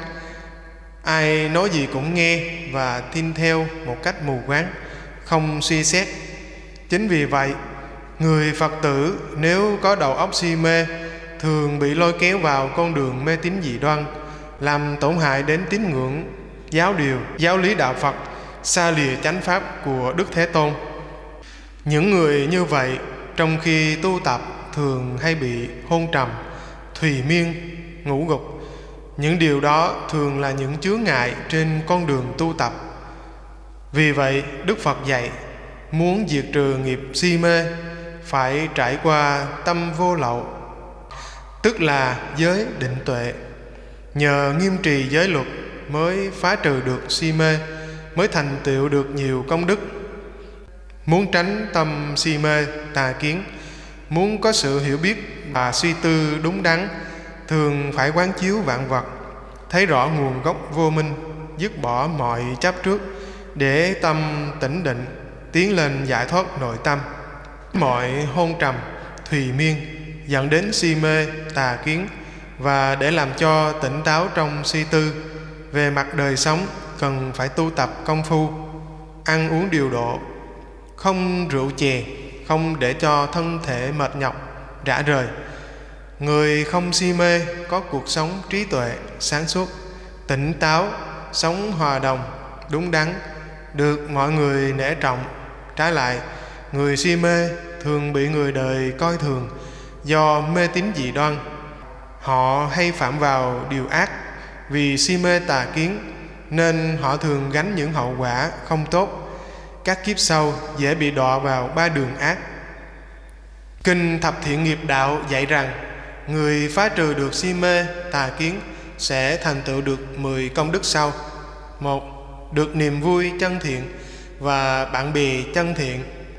Ai nói gì cũng nghe và tin theo một cách mù quáng, không suy xét. Chính vì vậy, người Phật tử nếu có đầu óc si mê thường bị lôi kéo vào con đường mê tín dị đoan, làm tổn hại đến tín ngưỡng, giáo điều, giáo lý đạo Phật, xa lìa chánh pháp của Đức Thế Tôn. Những người như vậy trong khi tu tập thường hay bị hôn trầm, thùy miên, ngủ gục. Những điều đó thường là những chướng ngại trên con đường tu tập. Vì vậy, Đức Phật dạy, muốn diệt trừ nghiệp si mê phải trải qua tâm vô lậu, tức là giới định tuệ. Nhờ nghiêm trì giới luật mới phá trừ được si mê, mới thành tựu được nhiều công đức. Muốn tránh tâm si mê, tà kiến, muốn có sự hiểu biết và suy tư đúng đắn, thường phải quán chiếu vạn vật, thấy rõ nguồn gốc vô minh, dứt bỏ mọi chấp trước, để tâm tĩnh định, tiến lên giải thoát nội tâm. Mọi hôn trầm, thùy miên dẫn đến si mê, tà kiến, và để làm cho tỉnh táo trong suy tư về mặt đời sống, cần phải tu tập công phu, ăn uống điều độ, không rượu chè, không để cho thân thể mệt nhọc, rã rời. Người không si mê có cuộc sống trí tuệ, sáng suốt, tỉnh táo, sống hòa đồng, đúng đắn, được mọi người nể trọng. Trái lại, người si mê thường bị người đời coi thường do mê tín dị đoan. Họ hay phạm vào điều ác vì si mê tà kiến, nên họ thường gánh những hậu quả không tốt. các kiếp sau dễ bị đọa vào ba đường ác. Kinh Thập Thiện Nghiệp Đạo dạy rằng người phá trừ được si mê, tà kiến sẽ thành tựu được 10 công đức sau. 1. Được niềm vui chân thiện và bạn bè chân thiện.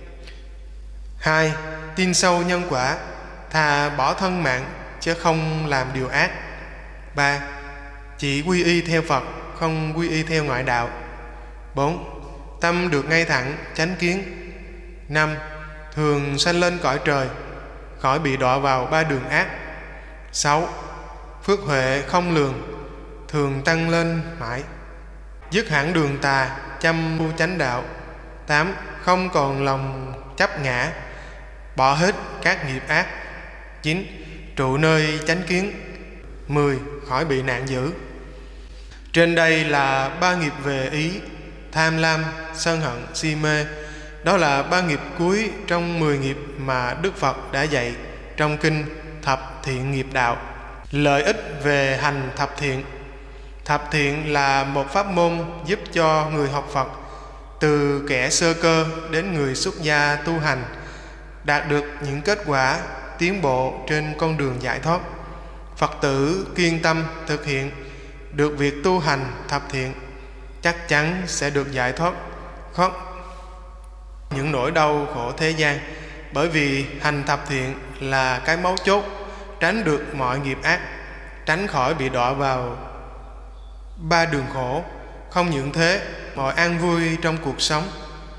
2. Tin sâu nhân quả, thà bỏ thân mạng chứ không làm điều ác. 3. Chỉ quy y theo Phật, không quy y theo ngoại đạo. 4. Tâm được ngay thẳng, chánh kiến. 5. Thường sanh lên cõi trời, khỏi bị đọa vào ba đường ác. 6. Phước huệ không lường, thường tăng lên mãi, dứt hẳn đường tà, chăm tu chánh đạo. 8. Không còn lòng chấp ngã, bỏ hết các nghiệp ác. 9. Trụ nơi chánh kiến. 10. Khỏi bị nạn dữ. Trên đây là ba nghiệp về ý: tham lam, sân hận, si mê. Đó là ba nghiệp cuối trong 10 nghiệp mà Đức Phật đã dạy trong kinh Thập Thiện Nghiệp Đạo. Lợi ích về hành thập thiện. Thập thiện là một pháp môn giúp cho người học Phật, từ kẻ sơ cơ đến người xuất gia tu hành, đạt được những kết quả tiến bộ trên con đường giải thoát. Phật tử kiên tâm thực hiện được việc tu hành thập thiện, chắc chắn sẽ được giải thoát khỏi những nỗi đau khổ thế gian, bởi vì hành thập thiện là cái mấu chốt tránh được mọi nghiệp ác, tránh khỏi bị đọa vào ba đường khổ. Không những thế, mọi an vui trong cuộc sống.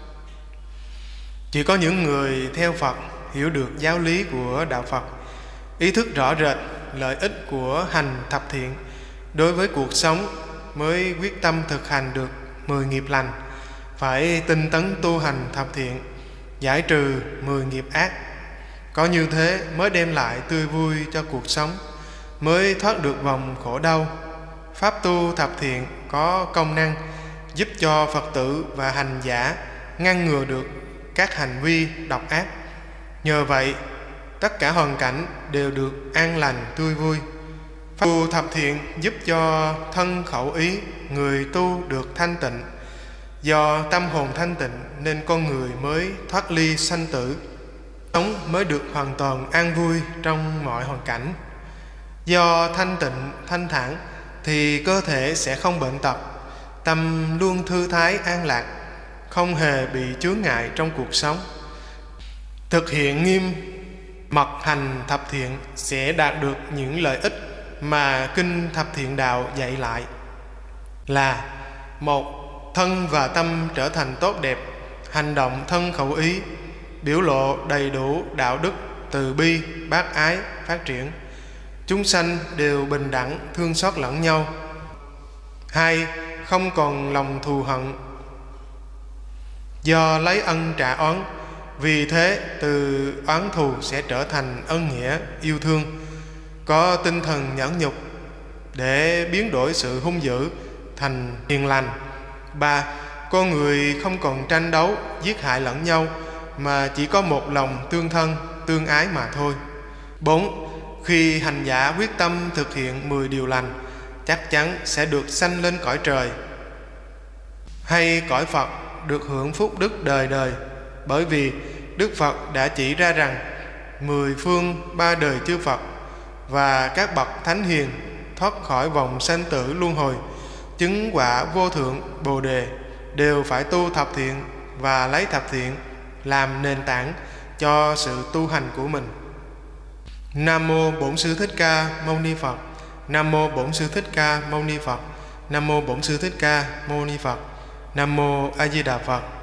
Chỉ có những người theo Phật hiểu được giáo lý của đạo Phật, ý thức rõ rệt lợi ích của hành thập thiện đối với cuộc sống, mới quyết tâm thực hành được 10 nghiệp lành. Phải tinh tấn tu hành thập thiện, giải trừ 10 nghiệp ác. Có như thế mới đem lại tươi vui cho cuộc sống, mới thoát được vòng khổ đau. Pháp tu thập thiện có công năng giúp cho Phật tử và hành giả ngăn ngừa được các hành vi độc ác. Nhờ vậy, tất cả hoàn cảnh đều được an lành tươi vui. Pháp tu thập thiện giúp cho thân khẩu ý người tu được thanh tịnh. Do tâm hồn thanh tịnh nên con người mới thoát ly sanh tử, sống mới được hoàn toàn an vui trong mọi hoàn cảnh. Do thanh tịnh, thanh thản thì cơ thể sẽ không bệnh tật, tâm luôn thư thái an lạc, không hề bị chướng ngại trong cuộc sống. Thực hiện nghiêm mật hành thập thiện sẽ đạt được những lợi ích mà kinh Thập Thiện Đạo dạy lại là: 1. Thân và tâm trở thành tốt đẹp, hành động thân khẩu ý biểu lộ đầy đủ đạo đức từ bi, bác ái, phát triển. Chúng sanh đều bình đẳng, thương xót lẫn nhau. 2. Không còn lòng thù hận do lấy ân trả oán, vì thế từ oán thù sẽ trở thành ân nghĩa, yêu thương, có tinh thần nhẫn nhục để biến đổi sự hung dữ thành hiền lành. 3. Con người không còn tranh đấu, giết hại lẫn nhau, mà chỉ có một lòng tương thân, tương ái mà thôi. 4. Khi hành giả quyết tâm thực hiện 10 điều lành, chắc chắn sẽ được sanh lên cõi trời hay cõi Phật, được hưởng phúc đức đời đời. Bởi vì Đức Phật đã chỉ ra rằng 10 phương 3 đời chư Phật và các bậc thánh hiền thoát khỏi vòng sanh tử luân hồi, chứng quả vô thượng Bồ Đề, đều phải tu thập thiện và lấy thập thiện làm nền tảng cho sự tu hành của mình. Nam mô Bổn Sư Thích Ca Mâu Ni Phật. Nam mô Bổn Sư Thích Ca Mâu Ni Phật. Nam mô Bổn Sư Thích Ca Mâu Ni Phật. Nam mô A Di Đà Phật.